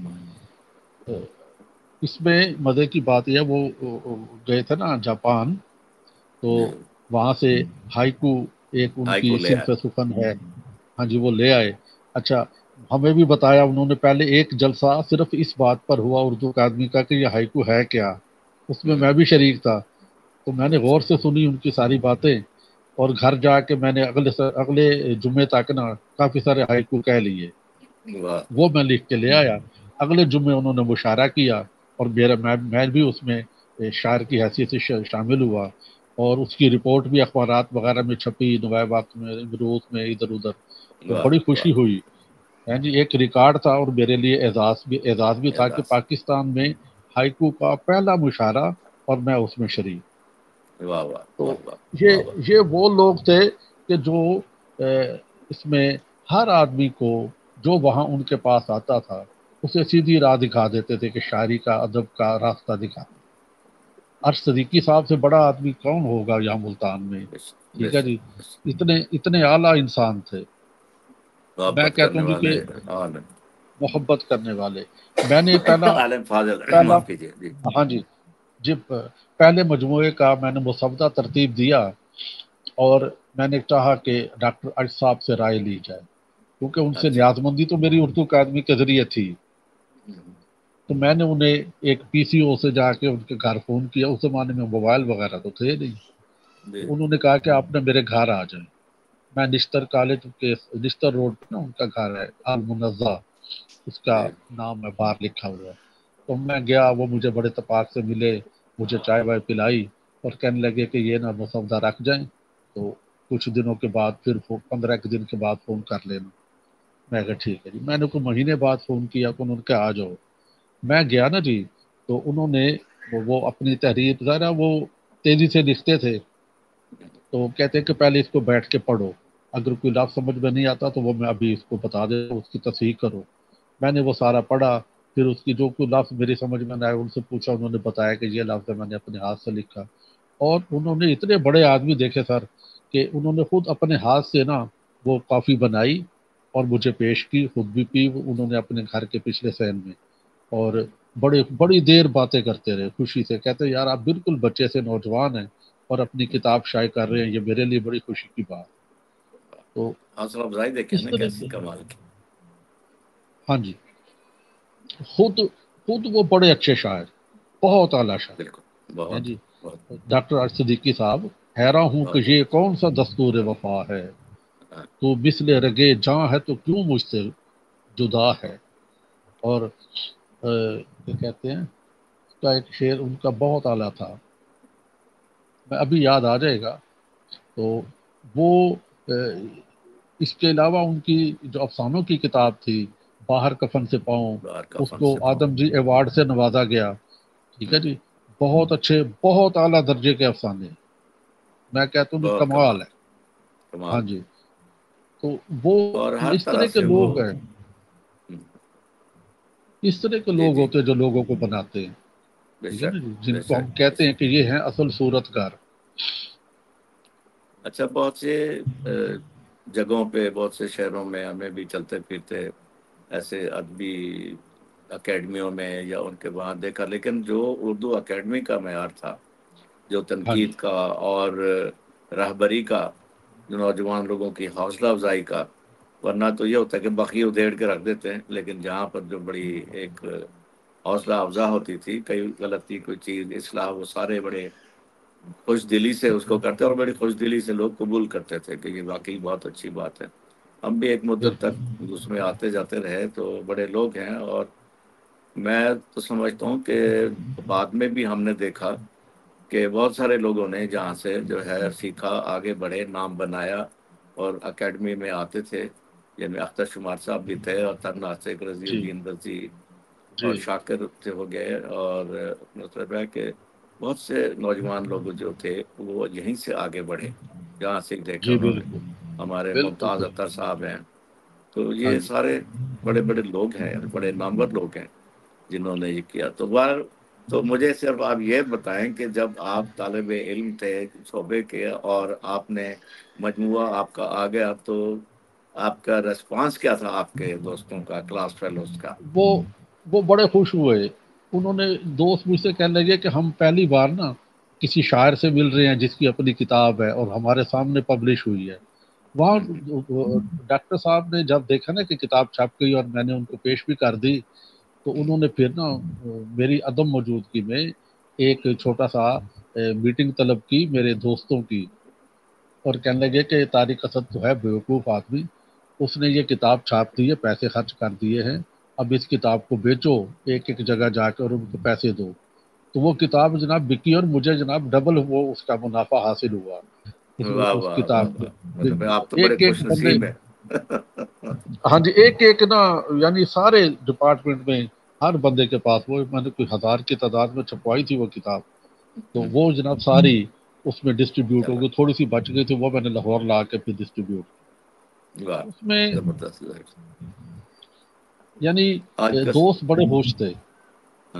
اس میں مزے کی بات یہ ہے، وہ گئے تھے نا جاپان، تو جی وہاں سے ہائیکو ایک ان ہائی کی کو لے صنف آئے. سخن ہے. ہاں جی، وہ لے آئے. اچھا، ہمیں بھی بتایا انہوں نے. پہلے ایک جلسہ صرف اس بات پر ہوا اردو اکادمی کا کہ یہ ہائیکو ہے کیا. اس میں ہوں، میں بھی شریک تھا، تو میں نے غور اچھا سے سنی ان کی ساری باتیں، اور گھر جا کے میں نے اگلے اگلے جمعے تک نا کافی سارے ہائیکو کہہ لیے. واہ وہ میں لکھ کے لے آیا. اگلے جمعے انہوں نے مشاعرہ کیا، اور میرا میں میں بھی اس میں شاعر کی حیثیت سے شامل ہوا، اور اس کی رپورٹ بھی اخبارات وغیرہ میں چھپی، نوائے وقت میں، روز میں، ادھر ادھر. تو واہ بڑی واہ. خوشی ہوئی. ہاں جی، ایک ریکارڈ تھا، اور میرے لیے اعزاز بھی اعزاز بھی تھا کہ اعزاز. پاکستان میں ہائیکو کا پہلا مشاعرہ، اور میں اس میں شریک. واہ واہ تو واہ واہ یہ واہ واہ. یہ وہ لوگ تھے کہ جو اس میں ہر آدمی کو جو وہاں ان کے پاس آتا تھا اسے سیدھی راہ دکھا دیتے تھے، کہ شاعری کا، ادب کا راستہ دکھاتے. ارش صدیقی صاحب سے بڑا آدمی کون ہوگا یہاں ملتان میں. بے شک بے ٹھیک ہے جی. شک بے شک. اتنے اتنے اعلیٰ انسان تھے. میں محبت کہتا کرنے ہوں جی والے کہ عالم. محبت کرنے والے. میں نے پہلا عالم فاضل پہلا معاف کیجیے جی. ہاں جی، جب پہلے مجموعے کا میں نے مسودہ ترتیب دیا، اور میں نے چاہا کہ ڈاکٹر اج صاحب سے رائے لی جائے، کیونکہ ان سے اچھا. نیاز مندی تو میری اردو اکادمی کے ذریعے تھی. تو میں نے انہیں ایک پی سی او سے جا کے ان کے گھر فون کیا. اس زمانے میں موبائل وغیرہ تو تھے نہیں. جی تو انہوں نے کہا کہ آپ نے میرے گھر آ جائیں. میں نشتر کالج کے نشتر روڈ پہ نا ان کا گھر ہے، المنزہ اس کا جی نام ہے، باہر لکھا ہوا ہے. تو میں گیا، وہ مجھے بڑے اتفاق سے ملے، مجھے چائے وائے پلائی، اور کہنے لگے کہ یہ نا مسودہ رکھ جائیں، تو کچھ دنوں کے بعد پھر پندرہ ایک دن کے بعد فون کر لینا. میں کہا ٹھیک ہے جی. میں نے کوئی مہینے بعد فون کیا تو انہوں نے کہا آ جاؤ. میں گیا نا جی، تو انہوں نے وہ اپنی تحریر ذرا وہ تیزی سے لکھتے تھے، تو کہتے ہیں کہ پہلے اس کو بیٹھ کے پڑھو، اگر کوئی لفظ سمجھ میں نہیں آتا تو وہ میں ابھی اس کو بتا دے، اس کی تصحیح کرو. میں نے وہ سارا پڑھا، پھر اس کی جو کوئی لفظ میری سمجھ میں نہ آئے ان سے پوچھا، انہوں نے بتایا کہ یہ لفظ ہے، میں نے اپنے ہاتھ سے لکھا. اور انہوں نے اتنے بڑے آدمی دیکھے سر، کہ انہوں نے خود اپنے ہاتھ سے نا وہ کافی بنائی اور مجھے پیش کی، خود بھی پی انہوں نے اپنے گھر کے پچھلے صحن میں. اور بڑے بڑی دیر باتیں کرتے رہے خوشی سے. کہتے یار آپ بالکل بچے سے نوجوان ہیں اور اپنی کتاب شائع کر رہے ہیں، یہ میرے لیے بڑی خوشی کی بات. تو حوصلہ افزائی دیکھیں اس نا طرح کیسی کے، کمال کی. ہاں جی، خود خود وہ بڑے اچھے شاعر، بہت اعلیٰ شاعر بالکل ہیں بہت جی. بہت ڈاکٹر ارشد صدیقی صاحب، حیران ہوں کہ بہت یہ کون سا دستور وفا ہے، ہاں، تو مثل رگے جاں ہے تو کیوں مجھ سے جدا ہے. اور کیا کہتے ہیں، اس کا ایک شعر ان کا بہت اعلیٰ تھا، میں ابھی یاد آ جائے گا. تو وہ اس کے علاوہ ان کی جو افسانوں کی کتاب تھی، باہر کفن سے پاؤں، باہر اس کفن کو سے پاؤں. آدم جی ایوارڈ سے نوازا گیا. ٹھیک ہے جی. بہت اچھے، بہت اعلیٰ درجے کے افسانے. میں کہتا ہوں کہ بہت کمال کمال ہے. ہاں کمال. جی. تو وہ اور ہر اس طرح طرح کے سے وہ لوگ ہیں، اس طرح کے جی لوگ جی ہوتے ہیں جو لوگوں کو بناتے ہیں. بے ٹھیک ہے نا شک جی، جن بے کو ہم شک بے کہتے ہیں شک. کہ یہ ہیں اصل صورت کار. اچھا بہت سے جگہوں پہ، بہت سے شہروں میں ہمیں بھی چلتے پھرتے ایسے ادبی اکیڈمیوں میں یا ان کے وہاں دیکھا، لیکن جو اردو اکیڈمی کا معیار تھا، جو ہاں جی تنقید کا اور رہبری کا، جو نوجوان لوگوں کی حوصلہ افزائی کا، ورنہ تو یہ ہوتا ہے کہ بقی ادھیڑ کے رکھ دیتے ہیں، لیکن جہاں پر جو بڑی ایک حوصلہ افزا ہوتی تھی، کئی غلطی کوئی چیز اصلاح، وہ سارے بڑے خوش دلی سے اس کو کرتے، اور بڑی خوش دلی سے لوگ قبول کرتے تھے کہ یہ واقعی بہت اچھی بات ہے۔ ہم بھی ایک مدت بالکل تک اس میں آتے جاتے رہے، تو بڑے لوگ ہیں، اور میں تو سمجھتا ہوں کہ بعد میں بھی ہم نے دیکھا کہ بہت سارے لوگوں نے جہاں سے جو ہے سیکھا، آگے بڑھے، نام بنایا، اور اکیڈمی میں آتے تھے، جن میں اختر شمار صاحب بھی تھے، اور ترناسک رضی جی الدین رضی اور جی شاکر سے ہو گئے، اور مطلب ہے کہ بہت سے نوجوان لوگ جو تھے وہ یہیں سے آگے بڑھے، جہاں سے دیکھا جی انہوں نے۔ بالکل ہمارے بالکل ممتاز بالکل اختر صاحب ہیں، تو ہاں یہ جی سارے بڑے بڑے لوگ ہیں، بڑے نامور لوگ ہیں جنہوں نے یہ کیا۔ تو بار تو مجھے صرف آپ یہ بتائیں کہ جب آپ طالب علم تھے شعبے کے، اور آپ نے مجموعہ آپ کا آ گیا، تو آپ کا ریسپانس کیا تھا آپ کے دوستوں کا، کلاس فیلوز کا؟ وہ وہ بڑے خوش ہوئے، انہوں نے دوست مجھ سے کہنے لگے کہ ہم پہلی بار نا کسی شاعر سے مل رہے ہیں جس کی اپنی کتاب ہے اور ہمارے سامنے پبلش ہوئی ہے۔ وہاں ہوں، ڈاکٹر صاحب نے جب دیکھا نا کہ کتاب چھپ گئی اور میں نے ان کو پیش بھی کر دی، تو ہوں، انہوں نے پھر نا میری عدم موجودگی میں ایک چھوٹا سا میٹنگ طلب کی میرے دوستوں کی، اور کہنے لگے کہ طارق اسد تو ہے بیوقوف آدمی، اس نے یہ کتاب چھاپ دی ہے، پیسے خرچ کر دیے ہیں، اب اس کتاب کو بیچو ایک ایک جگہ جا کے اور ان کو پیسے دو۔ تو وہ کتاب جناب بکی اور مجھے جناب ڈبل وہ اس کا منافع حاصل ہوا اس واہ اس واہ واہ کتاب کے۔ واہ، مطلب ہے آپ تو بڑے ایک ایک خوش بندے، نصیب ہیں۔ ہاں جی ایک ایک نا، یعنی سارے ڈپارٹمنٹ میں ہر بندے کے پاس وہ، میں نے کوئی ہزار کی تعداد میں چھپوائی تھی وہ کتاب، تو وہ جناب ساری اس میں ڈسٹریبیوٹ ہو چلو، گئی، تھوڑی سی بچ گئی تھی وہ میں نے لاہور لا کے پھر ڈسٹریبیوٹ واہ، کی اس میں۔ زبردست۔ یعنی آج کا دوست بڑے ہوش تھے۔ ہاں،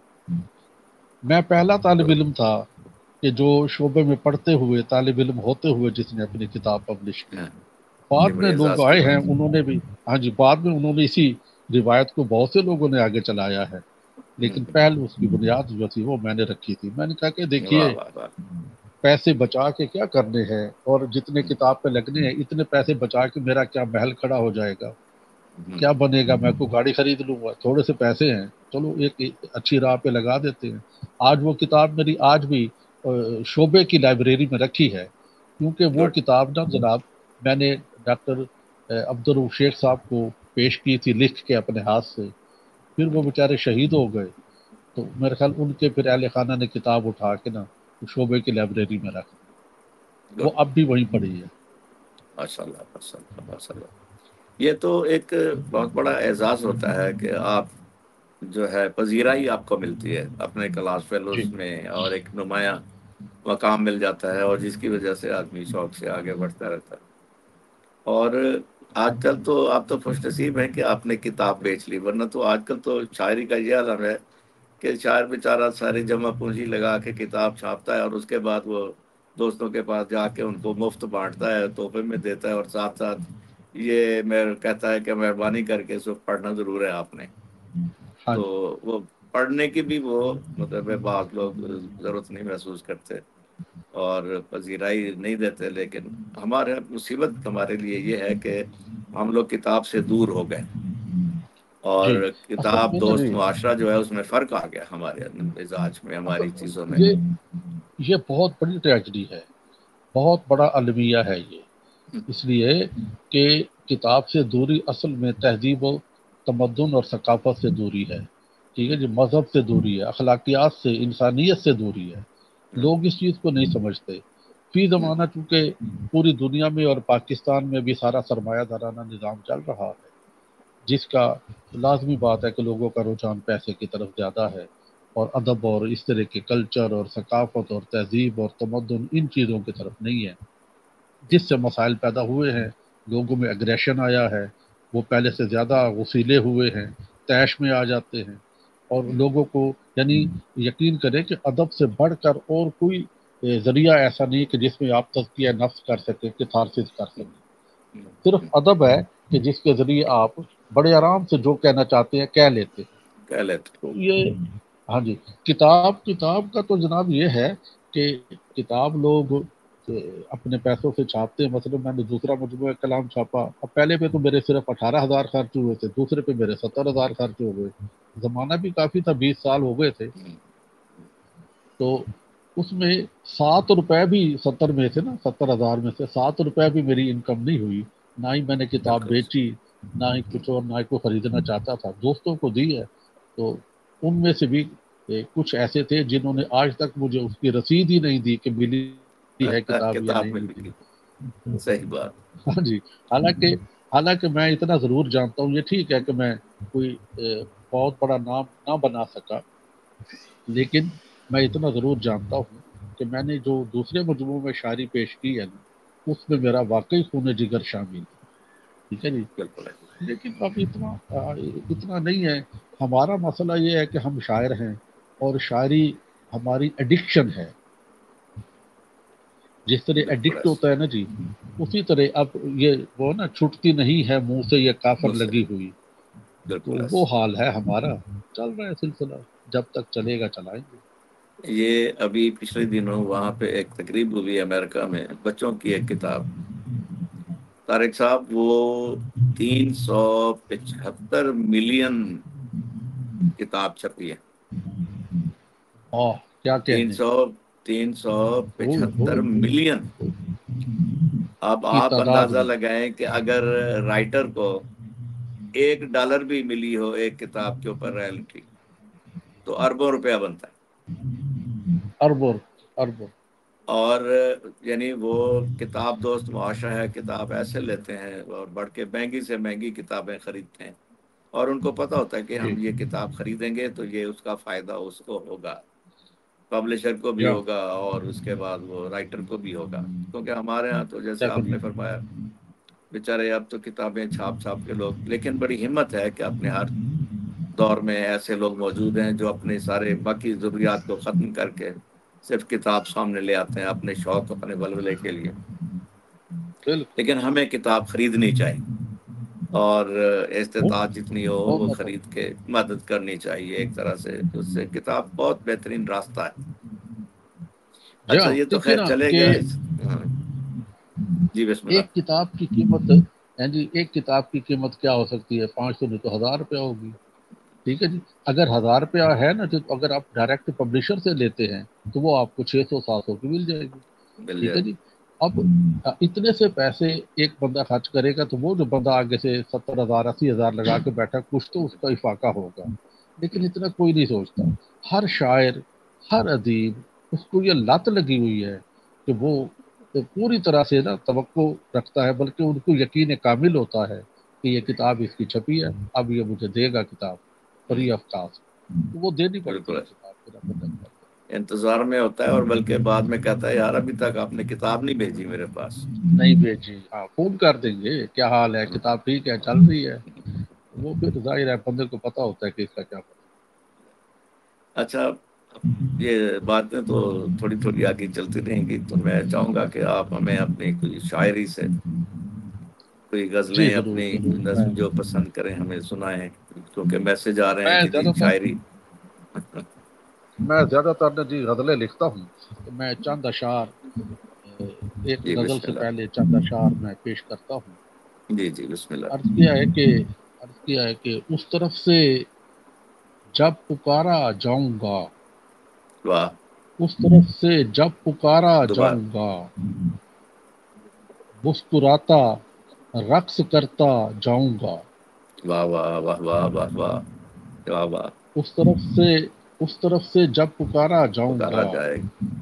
میں پہلا طالب تو علم تھا کہ جو شعبے میں پڑھتے ہوئے، طالب علم ہوتے ہوئے جس نے اپنی کتاب پبلش کی۔ ہاں، یہ بعد میں بڑے لوگ اعزاز کی آئے ہیں، بات ہے۔ انہوں نے بھی، ہاں جی بعد میں انہوں نے اسی روایت کو بہت سے لوگوں نے آگے چلایا ہے، ہوں، لیکن پہل اس کی بنیاد جو تھی وہ میں نے رکھی تھی۔ میں نے کہا کہ ہوں، واہ دیکھیے واہ واہ، پیسے بچا کے کیا کرنے ہیں، اور جتنے کتاب پہ لگنے ہیں اتنے پیسے بچا کے میرا کیا محل کھڑا ہو جائے گا، ہوں، کیا بنے گا، میں کو گاڑی خرید لوں گا، تھوڑے سے پیسے ہیں چلو ایک ایک اچھی راہ پہ لگا دیتے ہیں۔ آج وہ کتاب میری آج بھی آ، شعبے کی لائبریری میں رکھی ہے، کیونکہ وہ گڈ، کتاب نا جناب میں نے ڈاکٹر عبد الرؤف شیخ صاحب کو پیش کی تھی لکھ کے اپنے ہاتھ سے، پھر وہ بیچارے شہید ہو گئے، تو میرے خیال ان کے پھر اہل خانہ نے کتاب اٹھا کے نا شعبے کی لائبریری میں رکھ دی، وہ گڈ، اب بھی وہیں پڑی ہے۔ ماشاء اللہ، ماشاء اللہ، ماشاء اللہ۔ یہ تو ایک بہت بڑا اعزاز ہوتا ہے کہ آپ جو ہے پذیرائی آپ کو ملتی ہے اپنے کلاس جی فیلوز میں، اور ایک نمایاں مقام مل جاتا ہے، اور جس کی وجہ سے آدمی شوق سے آگے بڑھتا رہتا ہے۔ اور آج کل تو آپ تو خوش نصیب ہیں کہ آپ نے کتاب بیچ لی، ورنہ تو آج کل تو شاعری کا یہ عالم ہے کہ شاعر بیچارہ ساری جمع پونجی لگا کے کتاب چھاپتا ہے، اور اس کے بعد وہ دوستوں کے پاس جا کے ان کو مفت بانٹتا ہے، تحفے میں دیتا ہے، اور ساتھ ساتھ یہ میں کہتا ہے کہ مہربانی کر کے اس کو پڑھنا ضرور ہے آپ نے۔ ہاں تو جی وہ پڑھنے کی بھی وہ مطلب ہے بعض لوگ ضرورت نہیں محسوس کرتے اور پذیرائی نہیں دیتے، لیکن ہمارے مصیبت ہمارے لیے یہ ہے کہ ہم لوگ کتاب سے دور ہو گئے، اور جی اصل کتاب میں نا دوست جی معاشرہ جو ہے اس میں فرق آ گیا، ہمارے مزاج میں، ہماری چیزوں میں۔ یہ یہ بہت بڑی ٹریجڈی ہے، بہت بڑا المیہ ہے یہ، اس لیے کہ کتاب سے دوری اصل میں تہذیب و تمدن اور ثقافت سے دوری ہے، ٹھیک ہے جی، مذہب سے دوری ہے، اخلاقیات سے، انسانیت سے دوری ہے۔ لوگ اس چیز کو نہیں سمجھتے۔ فی زمانہ چونکہ پوری دنیا میں اور پاکستان میں بھی سارا سرمایہ دارانہ نظام چل رہا ہے، جس کا لازمی بات ہے کہ لوگوں کا رجحان پیسے کی طرف زیادہ ہے، اور ادب اور اس طرح کے کلچر اور ثقافت اور تہذیب اور تمدن ان چیزوں کی طرف نہیں ہے، جس سے مسائل پیدا ہوئے ہیں، لوگوں میں اگریشن آیا ہے، وہ پہلے سے زیادہ غسیلے ہوئے ہیں، طیش میں آ جاتے ہیں، اور لوگوں کو، یعنی یقین کریں کہ ادب سے بڑھ کر اور کوئی اے، ذریعہ ایسا نہیں کہ جس میں آپ تزکیہ نفس کر سکیں، کتھارسس کر سکیں۔ صرف ادب ہے کہ جس کے ذریعے آپ بڑے آرام سے جو کہنا چاہتے ہیں کہہ لیتے ہیں۔ کہہ لیتے تو یہ ہاں جی، کتاب کتاب کا تو جناب یہ ہے کہ کتاب لوگ اپنے پیسوں سے چھاپتے ہیں. مثلا میں نے دوسرا مجموعہ کلام چھاپا، اب پہلے پہ تو میرے صرف اٹھارہ ہزار خرچ ہوئے تھے، دوسرے پہ میرے ستر ہزار خرچ ہو گئے. زمانہ بھی کافی تھا، بیس سال ہو گئے تھے. ہیں۔ تو اس میں سات روپے بھی ستر میں سے نا ستر ہزار میں سے سات روپے بھی میری انکم نہیں ہوئی. نہ ہی میں نے کتاب بالکل بیچی، نہ ہی کچھ اور، نہ ہی کوئی خریدنا چاہتا تھا. دوستوں کو دی ہے. تو ان میں سے بھی کچھ ایسے تھے جنہوں نے آج تک مجھے اس کی رسید ہی نہیں دی کہ ملی ہے کتاب یا کتاب نہیں میں ملی. لکھی، صحیح بات. ہاں جی. حالانکہ حالانکہ میں اتنا ضرور جانتا ہوں، یہ ٹھیک ہے کہ میں کوئی بہت بڑا نام نہ بنا سکا، لیکن میں اتنا ضرور جانتا ہوں کہ میں نے جو دوسرے مجموعوں میں شاعری پیش کی ہے نا، اس میں میرا واقعی خون جگر شامل ہے. ٹھیک ہے جی. بالکل ہے. لیکن اب اتنا اتنا نہیں ہے. ہمارا مسئلہ یہ ہے کہ ہم شاعر ہیں اور شاعری ہماری ایڈکشن ہے. جس طرح بالکل ایڈکٹ ایسے ہوتا ہے نا جی، اسی طرح اب یہ وہ نا چھٹتی نہیں ہے منہ سے یہ کافر مجھ سے لگی ہوئی. تو بالکل وہ ایسے. حال ہے ہمارا. چل رہا ہے سلسلہ، جب تک چلے گا چلائیں گے. یہ ابھی پچھلے دنوں وہاں پہ ایک تقریب ہوئی امریکہ میں، بچوں کی ایک کتاب. طارق صاحب وہ تین سو پچہتر ملین کتاب چھپی ہے. اوہ کیا تین کہتے ہیں. سو تین سو اوہ، پچہتر اوہ، ملین. اب کی آپ تعداد اندازہ میں. لگائیں کہ اگر رائٹر کو ایک ڈالر بھی ملی ہو ایک کتاب کے اوپر رائلٹی، تو اربوں روپیہ بنتا ہے. اربوں اربوں. اور یعنی وہ کتاب دوست معاشرہ ہے، کتاب ایسے لیتے ہیں اور بڑھ کے مہنگی سے مہنگی کتابیں خریدتے ہیں. اور ان کو پتہ ہوتا ہے کہ جی ہم یہ کتاب خریدیں گے تو یہ اس کا فائدہ اس کو ہوگا، پبلشر کو بھی یا ہوگا اور اس کے بعد وہ رائٹر کو بھی ہوگا. کیونکہ ہمارے ہاں تو جیسے آپ نے ڈیفینیٹلی. فرمایا، بیچارے اب تو کتابیں چھاپ چھاپ کے لوگ، لیکن بڑی ہمت ہے کہ اپنے ہر دور میں ایسے لوگ موجود ہیں جو اپنے سارے باقی ضروریات کو ختم کر کے صرف کتاب سامنے لے آتے ہیں اپنے شوق، اپنے ولولے کے لیے. بالکل. لیکن ہمیں کتاب خریدنی چاہیے اور وہ استطاعت جتنی ہو وہ وہ میں تو خرید کے مدد کرنی چاہیے ایک طرح سے. اس سے کتاب بہت بہترین راستہ ہے. جی اچھا ہاں. یہ تو دیکھیے خیر نا چلے کہ گا اس- ہاں جی بسم اللہ. ایک کتاب کی قیمت ہیں جی، ایک کتاب کی قیمت کیا ہو سکتی ہے؟ پانچ سو نہیں تو ہزار روپیہ ہوگی. ٹھیک ہے جی. اگر ہزار روپیہ ہے نا، تو اگر آپ ڈائریکٹ پبلشر سے لیتے ہیں تو وہ آپ کو چھ سو سات سو کی مل جائے گی. مل ٹھیک جائے. ہے جی. اب اتنے سے پیسے ایک بندہ خرچ کرے گا تو وہ جو بندہ آگے سے ستر ہزار اسی ہزار لگا کے بیٹھا، کچھ تو اس کا افاقہ ہوگا. لیکن اتنا کوئی نہیں سوچتا. ہر شاعر، ہر ادیب، اس کو یہ لت لگی ہوئی ہے کہ وہ پوری طرح سے نا توقع رکھتا ہے، بلکہ ان کو یقین کامل ہوتا ہے کہ یہ کتاب اس کی چھپی ہے، اب یہ مجھے دے گا کتاب فری آف کاسٹ. تو وہ دینی پڑتی بالکل ہے ایسے کتاب پھر آپ اٹینڈ کرتے انتظار میں ہوتا ہے، اور بلکہ بعد میں کہتا ہے یار ابھی تک آپ نے کتاب نہیں بھیجی میرے پاس. ہیں. نہیں بھیجی، ہاں فون کر دیں گے، کیا حال ہے، کتاب ٹھیک ہے، چل رہی ہے. وہ پھر ظاہر ہے بندے کو پتا ہوتا ہے کہ اس کا کیا پتا. اچھا یہ باتیں تو تھوڑی تھوڑی آگے چلتی رہیں گی، تو میں چاہوں گا کہ آپ ہمیں اپنی کوئی شاعری سے کوئی جی غزلیں ضرور اپنی ضرور. میں نظم جو پسند کریں ہمیں سنائیں، کیونکہ میسج آ رہے ہیں میں کہ جی زیادہ تر شاعری. میں زیادہ تر نا جی غزلیں لکھتا ہوں. تو میں چند اشعار ایک جی غزل بسم سے اللہ. پہلے چند اشعار میں پیش کرتا ہوں. جی جی بسم اللہ. عرض کیا ہے کہ عرض کیا ہے کہ اس طرف سے جب پکارا جاؤں گا، واہ. اس طرف سے جب پکارا دوبارہ. جاؤں گا، مسکراتا رقص کرتا جاؤں گا. واہ واہ واہ واہ واہ واہ واہ واہ. اس طرف سے اس طرف سے جب پکارا جاؤں پکارا گا، جائے.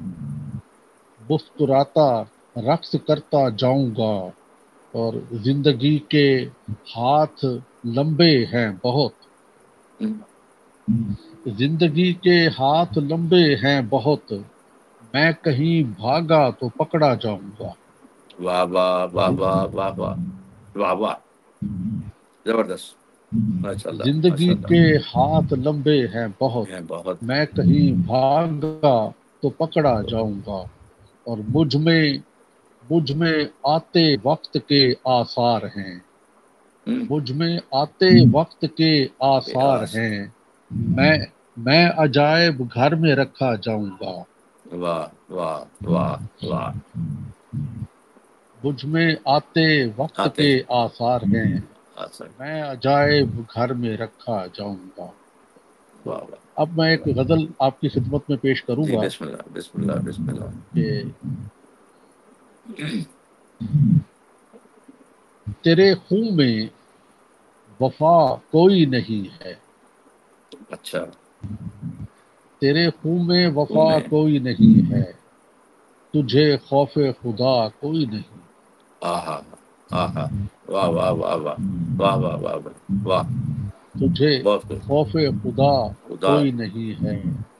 مسکراتا رقص کرتا جاؤں گا. اور زندگی کے ہاتھ لمبے ہیں بہت، ہم، زندگی کے ہاتھ لمبے ہیں بہت، میں کہیں بھاگا تو پکڑا جاؤں گا. واہ واہ واہ واہ واہ واہ واہ واہ. زبردست. ماشاء اللہ زندگی ماشاء اللہ. کے ہاتھ لمبے ہیں بہت، ہیں بہت. میں کہیں بھاگا تو پکڑا جاؤں گا. اور مجھ میں مجھ میں آتے وقت کے آثار ہیں، ہم، مجھ میں آتے وقت کے بے آثار آس. ہیں. میں میں عجائب گھر میں رکھا جاؤں گا، واہ واہ واہ واہ، مجھ میں آتے وقت آتے کے آثار ہیں، آسان، میں عجائب گھر میں رکھا جاؤں گا۔ تو واہ واہ اب میں ایک واہ، غزل آپ کی خدمت میں پیش کروں جی گا بسم اللہ بسم اللہ بسم اللہ۔ کہ تیرے خون میں وفا کوئی نہیں ہے، اچھا، تیرے خون میں خون وفا میں، کوئی نہیں ہے، تجھے خوف خدا کوئی نہیں، آہا آہا، واہ واہ واہ واہ واہ واہ واہ واہ واہ، تجھے بہت خوب، خوف خدا خدا، کوئی نہیں ہے۔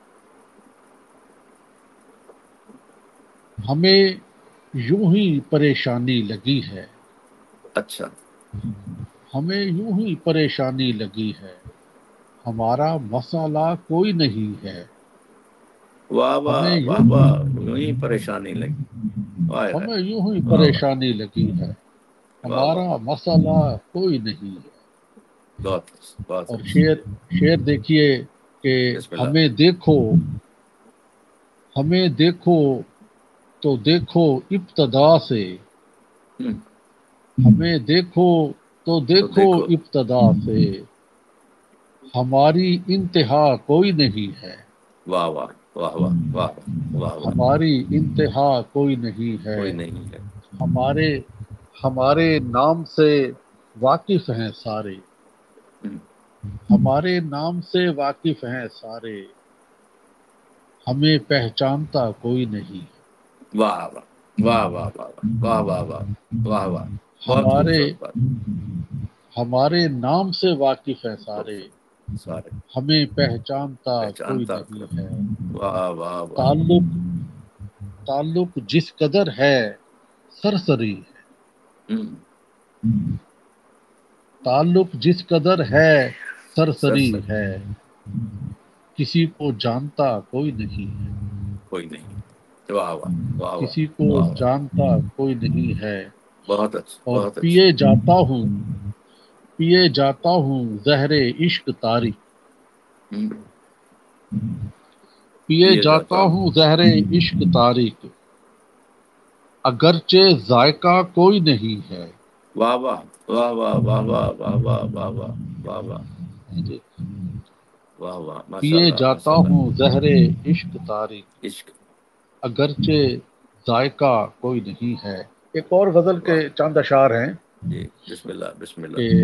ہمیں یوں ہی پریشانی لگی ہے، اچھا، ہمیں یوں ہی پریشانی لگی ہے، ہمارا مسئلہ کوئی نہیں ہے، واہ واہ ہمیں یوں واہ ہی واہ، یوں ہی پریشانی لگی، واہ ہائے، ہمیں یوں ہی واہ واہ پریشانی لگی ہے، واہ واہ، ہمارا مسئلہ کوئی نہیں ہے۔ بہت بہت اور اچھا، شعر شعر دیکھیے کہ بسم اللہ، ہمیں دیکھو ہمیں دیکھو تو دیکھو ابتدا سے، ہم، ہمیں دیکھو تو دیکھو ابتدا سے، ہماری انتہا کوئی نہیں ہے، واہ واہ واہ واہ واہ واہ واہ، ہماری انتہا کوئی نہیں ہے، کوئی نہیں ہے، ہمارے ہمارے نام سے واقف ہیں سارے، ہم، ہمارے نام سے واقف ہیں سارے، ہمیں پہچانتا کوئی نہیں، واہ واہ واہ واہ واہ واہ واہ واہ واہ واہ، بہت ہمارے خوبصورت بات، ہمارے نام سے واقف ہیں سارے، سارے ہمیں پہچانتا کوئی پہچانتا، نہیں ہے۔ واہ واہ واہ، تعلق تعلق جس قدر ہے سرسری ہے، ہم، تعلق جس قدر ہے سر سرسری سر ہے، کسی کو جانتا کوئی نہیں ہے، کوئی نہیں، واہ واہ واہ واہ کسی کو واہ واہ، جانتا کوئی نہیں ہے، بہت اچھا اور بہت اچھا، پیے جاتا ہوں پیے جاتا ہوں زہر عشق طاری، ہم، پیے جاتا ہوں زہر عشق طاری، اگرچہ ذائقہ کوئی نہیں ہے، واہ واہ واہ واہ واہ واہ واہ واہ واہ واہ واہ واہ، واہ واہ، ماشاء پیے اللہ جاتا ماشاء اللہ، ہوں زہر عشق طاری، عشق، اگرچہ ذائقہ کوئی نہیں ہے۔ ایک اور غزل کے واہ، چند اشعار ہیں جی بسم اللہ بسم اللہ، کہ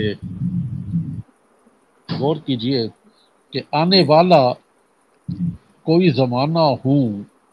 غور کیجئے کہ آنے جی، والا کوئی زمانہ ہوں،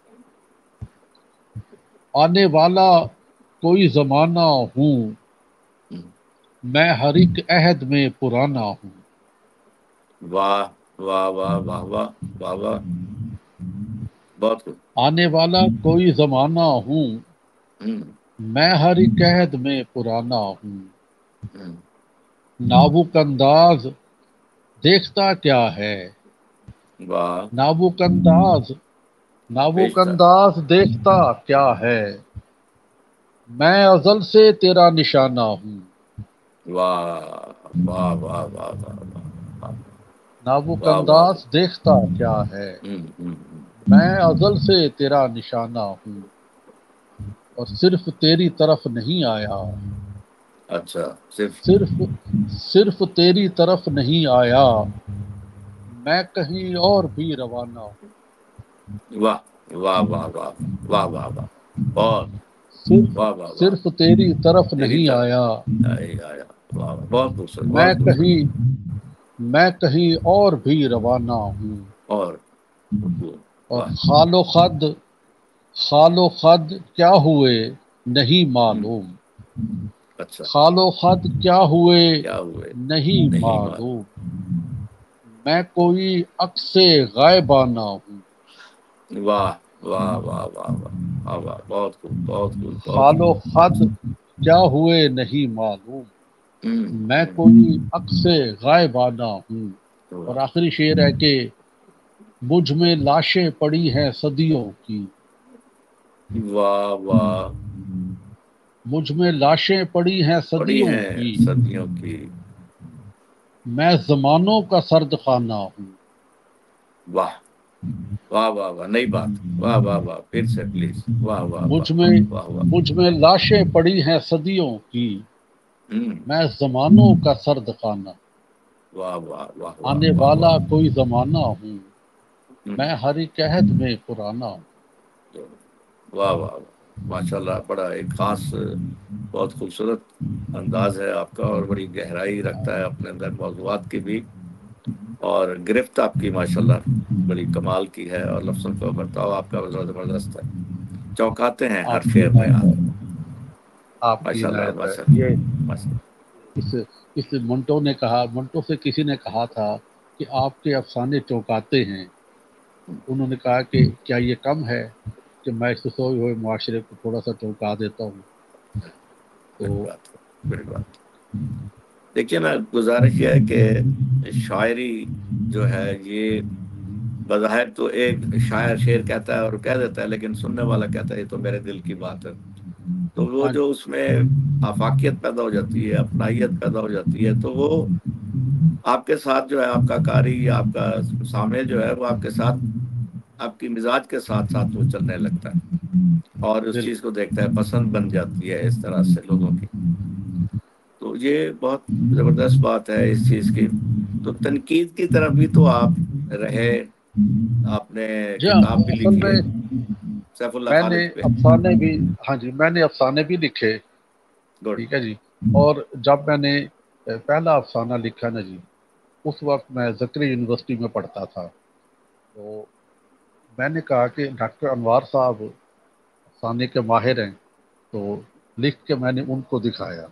آنے والا کوئی زمانہ ہوں، ہم، میں ہر ایک عہد میں پرانا ہوں، واہ واہ واہ واہ واہ واہ واہ، بہت خوب، آنے والا کوئی زمانہ ہوں، ہم، میں ہر ایک عہد میں پرانا ہوں، ہم، ناوک انداز دیکھتا کیا ہے، واہ، ناوک انداز ناوک بیشتر، انداز دیکھتا کیا ہے، میں ازل سے تیرا نشانہ ہوں، واہ واہ واہ واہ واہ واہ، ناوک واہ واہ انداز واہ، دیکھتا کیا ہے، ہم، ہم، ہم، میں ازل سے تیرا نشانہ ہوں، اور صرف تیری طرف نہیں آیا، اچھا، صرف، صرف صرف تیری طرف نہیں آیا، میں کہیں اور بھی روانہ ہوں، واہ واہ واہ واہ واہ واہ واہ، بہت، صرف واہ واہ واہ، صرف تیری طرف تیری نہیں طرف آیا، آیا آیا، واہ واہ، بہت خوبصورت میں بہت خوبصورت، کہیں میں کہیں اور بھی روانہ ہوں، اور اور واہ، خال و خد خال و خد کیا ہوئے نہیں ہم، معلوم، اچھا، خال و خد کیا ہوئے کیا ہوئے نہیں نہیں معلوم، معلوم، میں کوئی عکس غائبانہ ہوں، واہ واہ واہ واہ واہ واہ واہ، بہت خوب بہت خوب بہت خال خوب، و خد کیا ہوئے نہیں معلوم، ہم، میں ہم، کوئی عکس غائبانہ ہوں۔ اور واہ آخری شعر ہے کہ مجھ میں لاشیں پڑی ہیں صدیوں کی، واہ واہ، مجھ میں لاشیں پڑی ہیں پڑی صدیوں ہیں کی، صدیوں کی، میں زمانوں کا سرد خانہ ہوں، वाह वाह वाह वाह, नई बात, वाह वाह वाह, फिर से प्लीज, वाह वाह वाह मुझ में वाह वाह। मुझ में लाशें पड़ी हैं सदियों की, हम्म। मैं जमानों का सर्द खाना, वाह वाह वाह वाह आने वाह वाह। वाला कोई जमाना हूँ, हम्म। मैं हर एक कहत में पुराना हूँ। वाह वाह वाह, माशाल्लाह, बड़ा एक खास, बहुत खूबसूरत अंदाज है आपका, और बड़ी गहराई रखता है अपने अंदर मौज़ूआत की भी, और गिरफ्त आपकी माशाल्लाह बड़ी कमाल की है, और लफ्ज़ों का बर्ताव आपका बड़ा ज़बरदस्त है, चौंकाते हैं हर आपकी शेर में इनायत आप। है, आपकी माशाल्लाह इनायत है ये। माशाल्लाह माशाल्लाह। इस इस मंटो ने कहा, मंटो से किसी ने कहा था कि आपके अफसाने चौंकाते हैं। उन्होंने कहा कि क्या ये कम है कि मैं इस सोए हुए मुआशरे को थोड़ा सा चौंका देता हूँ। बड़ी तो बात है, बड़ी बात। देखिए ना, गुजारिश ये है कि शायरी जो है ये, बज़ाहिर तो एक शायर शेर कहता है और कह देता है, लेकिन सुनने वाला कहता है ये तो मेरे दिल की बात है। तो वो हाँ जो जी, उसमें आफाकियत पैदा हो जाती है, अपनाइयत पैदा हो जाती है, तो वो आपके साथ जो है, आपका कारी या आपका सामने जो है, वो आपके साथ, आपकी मिजाज के साथ साथ वो चलने लगता है, और उस चीज़ बिल्कुल। को देखता है, पसंद बन जाती है इस तरह से लोगों की। तो ये बहुत ज़बरदस्त बात है इस चीज़ की। तो तनकीद की तरफ भी तो आप रहे, आपने जी हाँ, किताब भी असल लिखी है में सैफुल्लाह मैंने खालिद पे। अफसाने भी, हाँ जी, मैंने अफसाने भी लिखे। गुड। ठीक है जी। और जब मैंने अ, पहला अफसाना लिखा ना जी, उस वक्त मैं ज़करी यूनिवर्सिटी में पढ़ता था। तो मैंने कहा कि डॉक्टर अनवार साहब अफसाने के माहिर हैं, तो लिख के मैंने उनको दिखाया।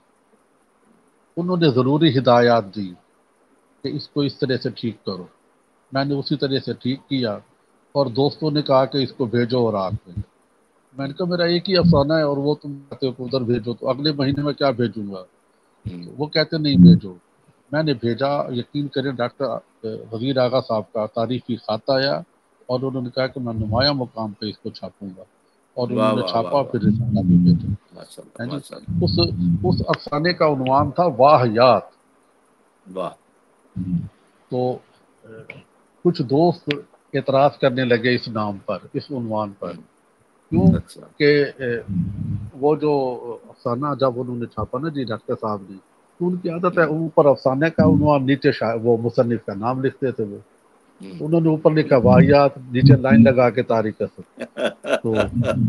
उन्होंने ज़रूरी हिदायत दी कि इसको इस तरह से ठीक करो। मैंने उसी तरह से ठीक किया, और दोस्तों ने कहा कि इसको भेजो और आग में। मैंने कहा मेरा एक ही अफसाना है और वो तुम कहते हो कि उधर भेजो, तो अगले महीने में क्या भेजूंगा। हम्म। तो वो कहते नहीं भेजो। मैंने भेजा। यकीन करें, डॉक्टर वजीर आगा साहब का तारीफी खाता आया, और उन्होंने कहा कि मैं नुमाया मुकाम पे इसको छापूंगा, और वाह उन्होंने वाह वाह छापा, वाह, फिर रिसाला भी भेजा। माशाल्लाह है जी। माशाल्लाह। उस उस अफसाने का उन्वान था वाह याद। वाह। तो अ, कुछ दोस्त एतराज करने लगे इस नाम पर, इस उन्वान पर। हम्म। क्यों अच्छा। कि अ, वो जो अफसाना जब उन्होंने छापा ना जी, डॉक्टर साहब ने, तो उनकी आदत है हम्म। ऊपर अफसाने का उन्वान, नीचे शा- वो मुसन्निफ का नाम लिखते थे वो। हम्म। तो उन्होंने ऊपर लिखा वाहियात, नीचे लाइन लगा के तारीख असद। तो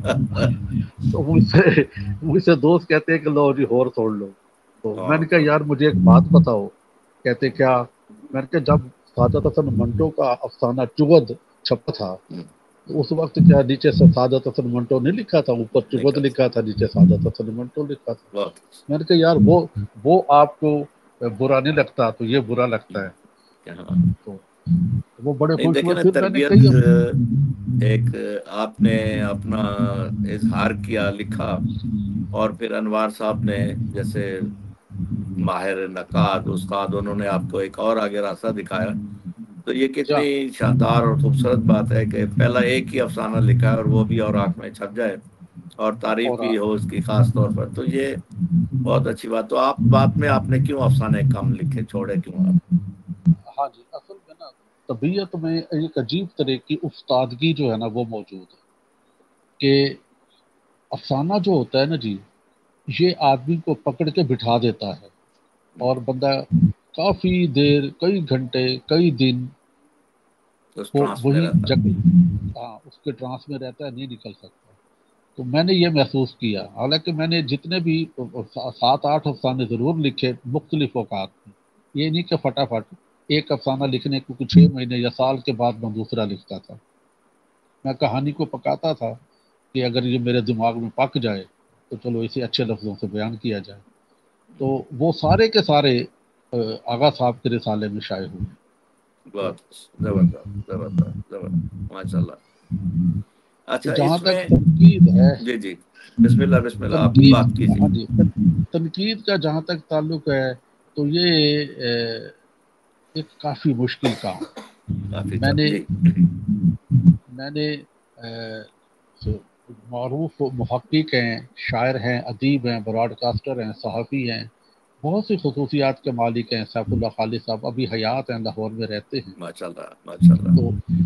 तो मुझसे मुझसे दोस्त कहते हैं कि लो जी और तोड़ लो। तो हाँ मैंने कहा हाँ। यार मुझे एक बात बताओ। कहते क्या। मैंने कहा जब सादत हसन मंटो का अफसाना चुगद छपा था, हम्म। तो उस वक्त क्या नीचे से सादत हसन मंटो नहीं लिखा था, ऊपर चुगद निकल था। लिखा था, नीचे सादत हसन मंटो लिखा था। बहुत अच्छा। मैंने कहा यार वो वो आपको बुरा नहीं लगता, तो ये बुरा लगता हम्म। है। हाँ। तो वो बड़े नहीं, खुश देखिए हुए। ना, फिर मैंने तरबियत कही एक, आपने अपना इजहार किया, लिखा, और फिर अनवार साहब ने, जैसे माहिर नक्काद उस्ताद, उन्होंने आपको एक और आगे रास्ता दिखाया। तो ये जा कितनी शानदार और खूबसूरत बात है कि पहला एक ही अफसाना लिखा है, और वो भी और आंख में छप जाए, और तारीफ और भी हो उसकी खास तौर पर, तो ये बहुत अच्छी बात। तो आप बाद में आपने क्यों अफसाने कम लिखे, छोड़े क्यों आप? हाँ जी, असल में ना तबीयत में एक अजीब तरह की उस्तादगी जो है ना वो मौजूद है। कि अफसाना जो होता है ना जी, ये आदमी को पकड़ के बिठा देता है, और बंदा काफी देर, कई घंटे, कई दिन उस वो ट्रांस में वही रहता। जग, हाँ, उसके ट्रांस में रहता है, नहीं निकल सकता। तो मैंने ये महसूस किया। हालांकि मैंने जितने भी सात आठ अफसाने जरूर लिखे मुख्तलिफ औकात में। ये नहीं कि फटाफट एक अफसाना लिखने को कुछ छः महीने या साल के बाद मैं दूसरा लिखता था। मैं कहानी को पकाता था कि अगर ये मेरे दिमाग में पक जाए तो चलो इसे अच्छे लफ्ज़ों से बयान किया जाए। तो वो सारे के सारे अ, आगा साहब के रिसाले में शाये हुए। तो, बहुत जबरदस्त जबरदस्त जबरदस्त, माशाल्लाह। तो अच्छा, जहाँ तक इसमें, तनकीद है, जी जी, बिस्मिल्लाह बिस्मिल्लाह, आप बात तनकीद, कीजिए। हाँ जी, तन, तनकीद का जहाँ तक ताल्लुक है, तो ये अ, एक काफ़ी मुश्किल काम। काफी था मैंने जी। मैंने मरूफ मुहक्किक हैं, शायर हैं, अदीब हैं, ब्रॉडकास्टर हैं, सहाफ़ी हैं, बहुत सी खसूसियात के मालिक हैं। सैफुल्लाह खालिद साहब अभी हयात हैं, लाहौर में रहते हैं। माशाल्लाह माशाल्लाह। तो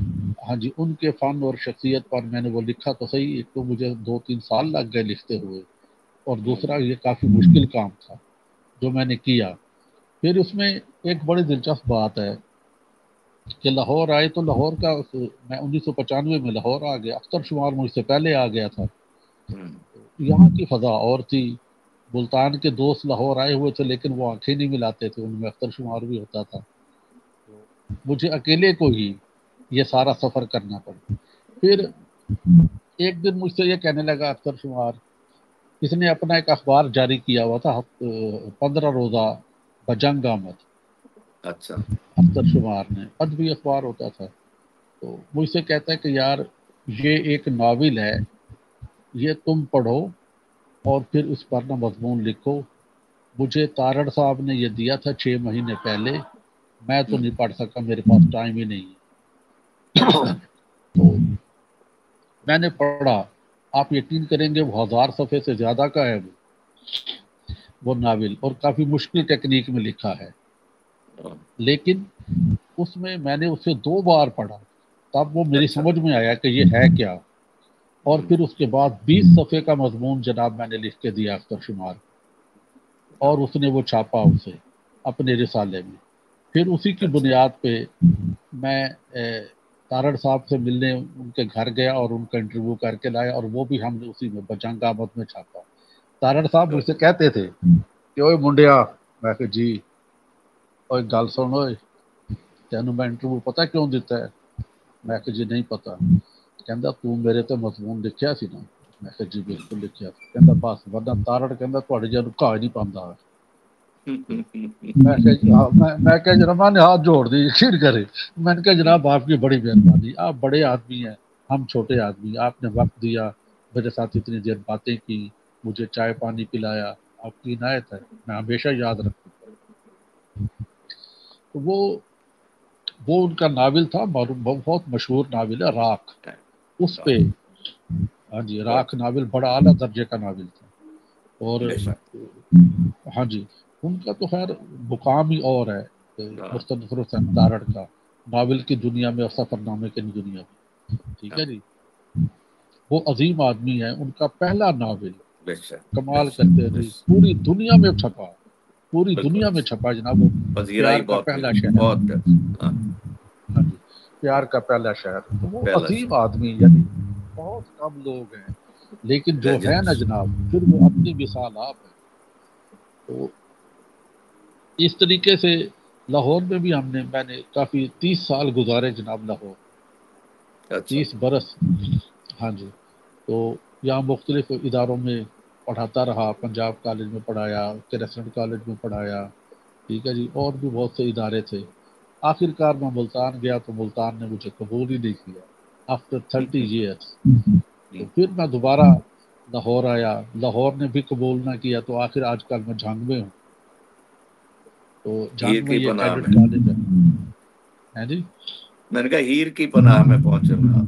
ہاں جی ان کے فن اور شخصیت پر میں نے وہ لکھا تو صحیح، ایک تو مجھے دو تین سال لگ گئے لکھتے ہوئے، اور دوسرا یہ کافی مشکل کام تھا جو میں نے کیا۔ پھر اس میں ایک بڑی دلچسپ بات ہے کہ لاہور آئے تو لاہور کا میں انیس سو پچانوے میں لاہور آ گیا، اختر شمار مجھ سے پہلے آ گیا تھا۔ یہاں کی فضا اور تھی، ملتان کے دوست لاہور آئے ہوئے تھے لیکن وہ آنکھیں نہیں ملاتے تھے، ان میں اختر شمار بھی ہوتا تھا، تو مجھے اکیلے کو ہی یہ سارا سفر کرنا پڑا۔ پھر ایک دن مجھ سے یہ کہنے لگا اختر شمار، اس نے اپنا ایک اخبار جاری کیا ہوا تھا پندرہ روزہ بجنگ آمد، اچھا اختر شمار نے ادبی اخبار ہوتا تھا، تو مجھ سے کہتا ہے کہ یار یہ ایک ناول ہے، یہ تم پڑھو اور پھر اس پر نہ مضمون لکھو۔ مجھے تارڑ صاحب نے یہ دیا تھا چھ مہینے پہلے، میں تو نہیں پڑھ سکا، میرے پاس ٹائم ہی نہیں ہے۔ اچھا تو میں نے پڑھا، آپ یقین کریں گے وہ ہزار صفحے سے زیادہ کا ہے وہ وہ ناول، اور کافی مشکل ٹیکنیک میں لکھا ہے، لیکن اس میں میں نے اسے دو بار پڑھا، تب وہ میری اچھا سمجھ میں آیا کہ یہ ہے کیا، اور پھر اس کے بعد بیس صفحے کا مضمون جناب میں نے لکھ کے دیا اختر شمار کو، اور اس نے وہ چھاپا اسے اپنے رسالے میں۔ پھر اسی کی اچھا بنیاد پہ میں تارڑ صاحب سے ملنے ان کے گھر گیا اور ان کا انٹرویو کر کے لایا، اور وہ بھی ہم نے اسی میں بجنگ آمد میں چھاپا۔ تارڑ صاحب مجھ سے کہتے تھے کہ اوئے منڈیا، میں کہ جی، اوئے گل سن، اوئے تینوں میں انٹرویو پتہ کیوں دیتا ہے؟ میں کہ جی نہیں پتا۔ کہندا تو میرے تے مضمون لکھیا سی نا؟ میں کہ جی بالکل لکھیا سی۔ کہندا بس ورنہ تارڑ کہندا تہاڈے جے نوں کہا ہی نہیں پاندا۔ میں کہ میں کہ جناب نے ہاتھ جوڑ دی، یقین کرے، میں نے کہا جناب آپ کی بڑی مہربانی، آپ بڑے آدمی ہیں، ہم چھوٹے آدمی، آپ نے وقت دیا، میرے ساتھ اتنی دیر باتیں کی، مجھے چائے پانی پلایا، آپ کی عنایت ہے، میں ہمیشہ یاد رکھوں گا۔ تو وہ وہ ان کا ناول تھا، بہت مشہور ناول ہے راکھ، اس پہ ہاں جی راکھ ناول بڑا اعلیٰ درجے کا ناول تھا، اور ہاں جی ان کا تو خیر مقام ہی اور ہے مصطفی حسین تارڑ کا، ناول کی دنیا میں اور سفر نامے کی دنیا میں، ٹھیک ہے جی۔ وہ عظیم آدمی ہے، ان کا پہلا ناول کمال کرتے ہیں جی، پوری دنیا میں چھپا، پوری دنیا میں چھپا جناب، وہ پیار کا پہلا شہر، ہاں جی پیار کا پہلا شہر، تو وہ عظیم آدمی، یعنی بہت کم لوگ ہیں لیکن جو ہے نا جناب پھر وہ اپنی مثال آپ ہے۔ تو اس طریقے سے لاہور میں بھی ہم نے میں نے کافی تیس سال گزارے جناب لاہور، تیس برس، ہاں جی۔ تو یہاں مختلف اداروں میں پڑھاتا رہا، پنجاب کالج میں پڑھایا، کریسنٹ کالج میں پڑھایا، ٹھیک ہے جی، اور بھی بہت سے ادارے تھے۔ آخر کار میں ملتان گیا تو ملتان نے مجھے قبول ہی نہیں کیا آفٹر تھرٹی ایئرس، تو پھر میں دوبارہ لاہور آیا، لاہور نے بھی قبول نہ کیا، تو آخر آج کل میں جھنگ میں ہوں، تو جھنگ میں یہ کیڈٹ کالج ہے جی، میں نے کہا ہیر کی پناہ میں پہنچے میں۔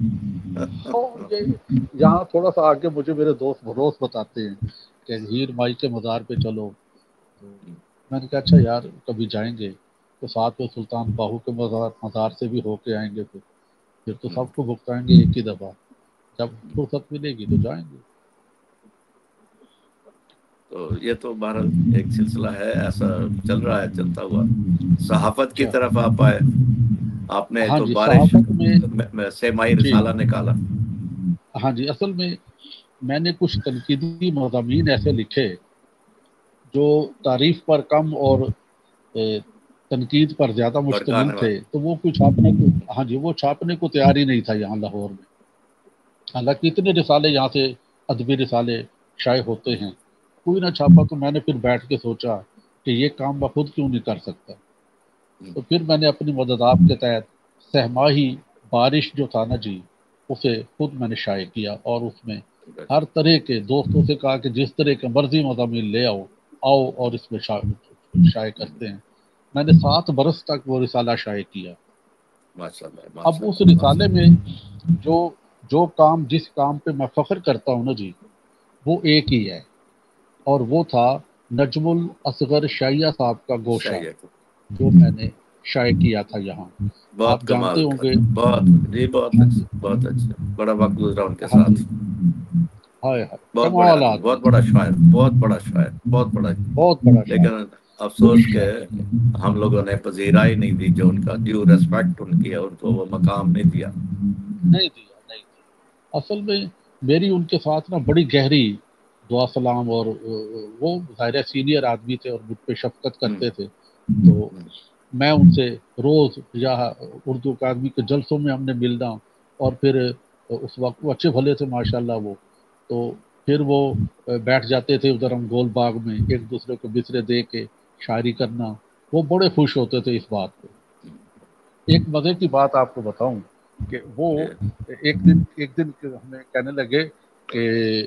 یہاں تھوڑا سا آگے مجھے میرے دوست بروس بتاتے ہیں کہ ہیر مائی کے مزار پہ چلو، تو میں نے کہا اچھا یار کبھی جائیں گے، تو ساتھ میں سلطان باہو کے مزار مزار سے بھی ہو کے آئیں گے، پھر پھر تو سب کو بھگتائیں گے ایک ہی دفعہ، جب فرصت ملے گی تو جائیں گے۔ تو یہ تو بہرحال ایک سلسلہ ہے، ایسا چل رہا ہے چلتا ہوا۔ صحافت کی طرف آپ آئے، آپ نے ہاں تو جی بارش صحافت میں سے مائی جی رسالہ نکالا۔ ہاں جی، اصل میں میں نے کچھ تنقیدی مضامین ایسے لکھے جو تعریف پر کم اور تنقید پر زیادہ مشتمل بھڑکانے تھے، والا۔ تو وہ کوئی چھاپنے کو ہاں جی وہ چھاپنے کو تیار ہی نہیں تھا یہاں لاہور میں، حالانکہ اتنے رسالے یہاں سے ادبی رسالے شائع ہوتے ہیں، کوئی نہ چھاپا، تو میں نے پھر بیٹھ کے سوچا کہ یہ کام میں خود کیوں نہیں کر سکتا، تو پھر میں نے اپنی مددات کے تحت سہماہی بارش جو تھا نا جی اسے خود میں نے شائع کیا، اور اس میں ہر طرح کے دوستوں سے کہا کہ جس طرح کے مرضی مضامین لے آؤ آؤ اور اس میں شائع کرتے ہیں، میں نے سات برس تک وہ رسالہ شائع کیا۔ ماشاء اللہ اب ماشاء اس اللہ ماشاء رسالے میں جو جو کام جس کام پہ میں فخر کرتا ہوں نا جی وہ ایک ہی ہے، اور وہ تھا نجم الاصغر شاہیہ صاحب کا گوشہ، اللہ۔ جو میں نے شائع کیا تھا یہاں. بہت آپ جانتے کمال ہوں کا گے. تھا، بہت جی، بہت ہاں اچھا، جی. بہت اچھا، بڑا وقت گزرا ان کے ہاں جی. ساتھ. ہائے ہائے بہت بڑے کمال آدمی، آدمی بہت تھے. بڑا شاعر، بہت بڑا شاعر، بہت بڑا. بہت بڑا لیکن شاعر. افسوس کہ ہم لوگوں نے پذیرائی نہیں دی، جو ان کا ڈیو ریسپیکٹ ان کی ہے، ان کو وہ مقام نہیں دیا. نہیں دیا نہیں دیا. اصل میں میری ان کے ساتھ نا بڑی گہری دعا سلام، اور وہ ظاہر سینئر آدمی تھے اور مجھ پہ شفقت ہوں، کرتے تھے. تو ہوں، میں ان سے روز یا اردو اکادمی کے جلسوں میں ہم نے ملنا، اور پھر اس وقت وہ اچھے بھلے تھے ماشاء اللہ وہ. تو پھر وہ بیٹھ جاتے تھے ادھر ہم گول باغ میں ایک دوسرے کو بسرے دے کے شاعری کرنا. وہ بڑے خوش ہوتے تھے اس بات پہ. ایک مزے کی بات آپ کو بتاؤں کہ وہ جی، ایک دن ایک دن ہمیں کہنے لگے کہ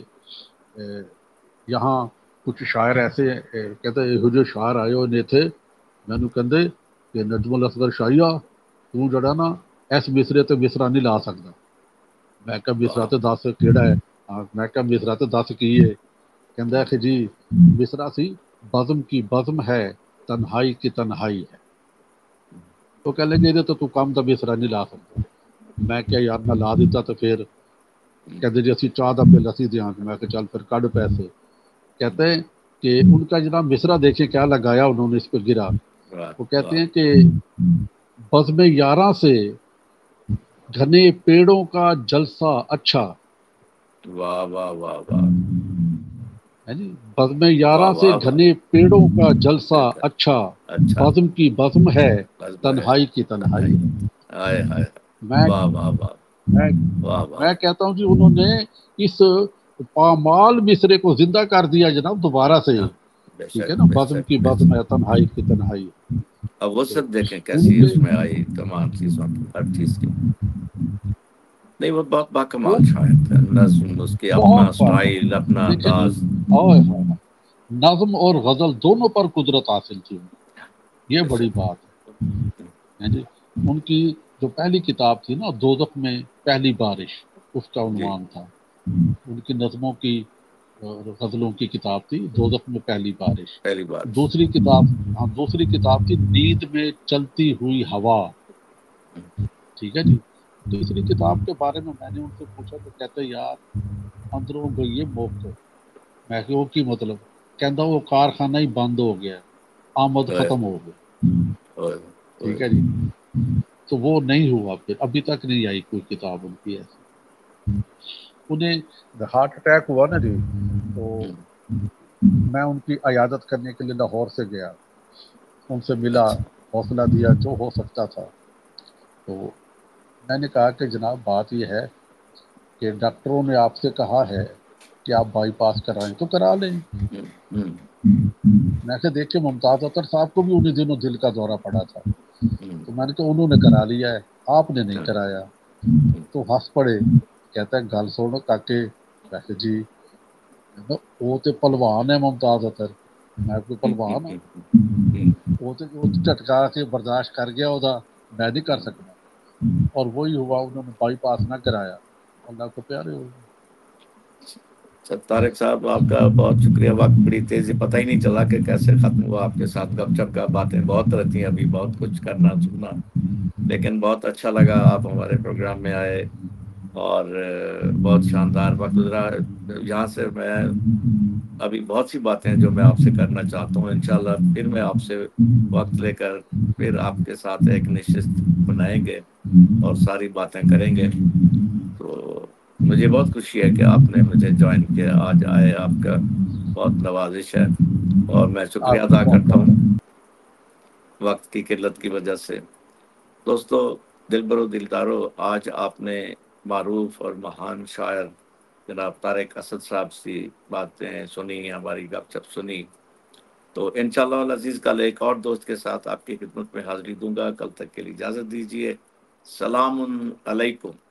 یہاں کچھ شاعر ایسے کہتے یہ جو شاعر آئے ہوئے تھے، میں نے کہندے کہ نجم الاصغر شاہیا تو جڑا نا اس مصرے تے مصرا نہیں لا سکتا. میں کہا مصرا واہ تے دس کیڑا ہے. میں کہا مصرا تے دس کی ہے. کہندا ہے کہ جی مصرا سی بزم کی بزم ہے، تنہائی کی تنہائی ہے. تو کہہ لیں گے تو تو کام دا مصرا نہیں لا سکتا. میں کیا یار میں لا دیتا تو پھر کہتے جی اسی چاہ دا بل اسی دیاں. میں کہ چل پھر کڈ پیسے. کہتے ہیں کہ ان کا جناب مصرا دیکھیں کیا لگایا انہوں نے اس پہ گرا. واہ وہ کہتے واہ ہیں کہ بزم یاراں سے گھنے پیڑوں کا جلسہ اچھا واہ واہ واہ واہ ہے جی. بزم واہ یاراں سے واہ واہ. گھنے پیڑوں کا جلسہ اچھا، اچھا، بزم کی بزم ہے، بس ہے تنہائی کی تنہائی تنہائی. ہے. ہائے ہائے، میں واہ واہ واہ میں واہ واہ. میں کہتا ہوں جی انہوں نے اس پامال مصرے کو زندہ کر دیا جناب دوبارہ سے. ہاں، بے ٹھیک ہے شک نا. بے بزم شک کی بے بزم شک. ہے، تنہائی کی تنہائی. اب وہ تو سب دیکھیں ان کیسی کے اس میں آئی تمام چیزوں کی، ہر چیز کی. نہیں، وہ بہت وہ باکمال شاعر تھے. نظم، اس کے اپنا بہت سٹائل، باقی اپنا دیکھیں جی. انداز. اوہ اوہ، نظم اور غزل دونوں پر قدرت حاصل تھی. یہ بے بڑی شک. بات ہے جی. ان کی جو پہلی کتاب تھی نا دوزخ میں پہلی بارش، اس کا جی، عنوان تھا. ان کی نظموں کی اور غزلوں کی کتاب تھی دوزخ میں پہلی بارش. پہلی بار. دوسری کتاب ہاں دوسری کتاب تھی نیند میں چلتی ہوئی ہوا. ٹھیک ہے جی. تیسری کتاب کے بارے میں میں نے ان سے پوچھا تو کہتے یار اندروں گئی ہے موقع. میں کہ وہ کی مطلب. کہندا وہ کارخانہ ہی بند ہو گیا، آمد اوئے ختم ہو گئی. اوئے اوئے. ٹھیک ہے جی. تو وہ نہیں ہوا، پھر ابھی تک نہیں آئی کوئی کتاب ان کی ایسی. انہیں ہارٹ اٹیک ہوا نا جی. تو ہوں، میں ان کی عیادت کرنے کے لیے لاہور سے گیا. ان سے ملا، اچھا. حوصلہ دیا جو ہو سکتا تھا. تو میں نے کہا کہ جناب بات یہ ہے کہ ڈاکٹروں نے آپ سے کہا ہے کہ آپ بائی پاس کرائیں تو کرا لیں. ہوں، ہوں، میں کہ دیکھیں ممتاز اختر صاحب کو بھی انہیں دنوں دل کا دورہ پڑا تھا. ہوں. تو میں نے کہا انہوں نے کرا لیا ہے، آپ نے نہیں ہاں، کرایا. ہوں. تو ہنس پڑے. کہتا ہے گل سنو کاکے. میں کہ جی. کہتا وہ تو پلوان ہے ممتاز اختر. میں کوئی ہوں، پلوان ہوں؟ ہوں، ہوں. وہ تو وہ تو جھٹکا کے برداشت کر گیا وہ. میں نہیں کر سکتا. اور وہی ہوا، انہوں نے بائی پاس نہ کرایا. اللہ کو پیارے ہو گئے. سر طارق صاحب، آپ کا بہت شکریہ. وقت بڑی تیزی پتہ ہی نہیں چلا کہ کیسے ختم ہوا. آپ کے ساتھ گپ شپ کا باتیں بہت رہتی ہیں، ابھی بہت کچھ کرنا سننا. لیکن بہت اچھا لگا آپ ہمارے پروگرام میں آئے، اور بہت شاندار وقت گزرا. یہاں سے میں ابھی بہت سی باتیں ہیں جو میں آپ سے کرنا چاہتا ہوں. انشاءاللہ پھر میں آپ سے وقت لے کر پھر آپ کے ساتھ ایک نشست بنائیں گے اور ساری باتیں کریں گے. تو مجھے بہت خوشی ہے کہ آپ نے مجھے جوائن کیا، آج آئے. آپ کا بہت نوازش ہے اور میں شکریہ آپ کی ادا بہت کرتا ہوں بہت وقت کی قلت کی وجہ سے. دوستو، دل برو دلدارو، آج آپ نے معروف اور مہان شاعر جناب طارق اسد صاحب سے باتیں سنی، ہماری گپ شپ سنی. تو انشاءاللہ العزیز کل ایک اور دوست کے ساتھ آپ کی خدمت میں حاضری دوں گا. کل تک کے لیے اجازت دیجیے. سلام علیکم.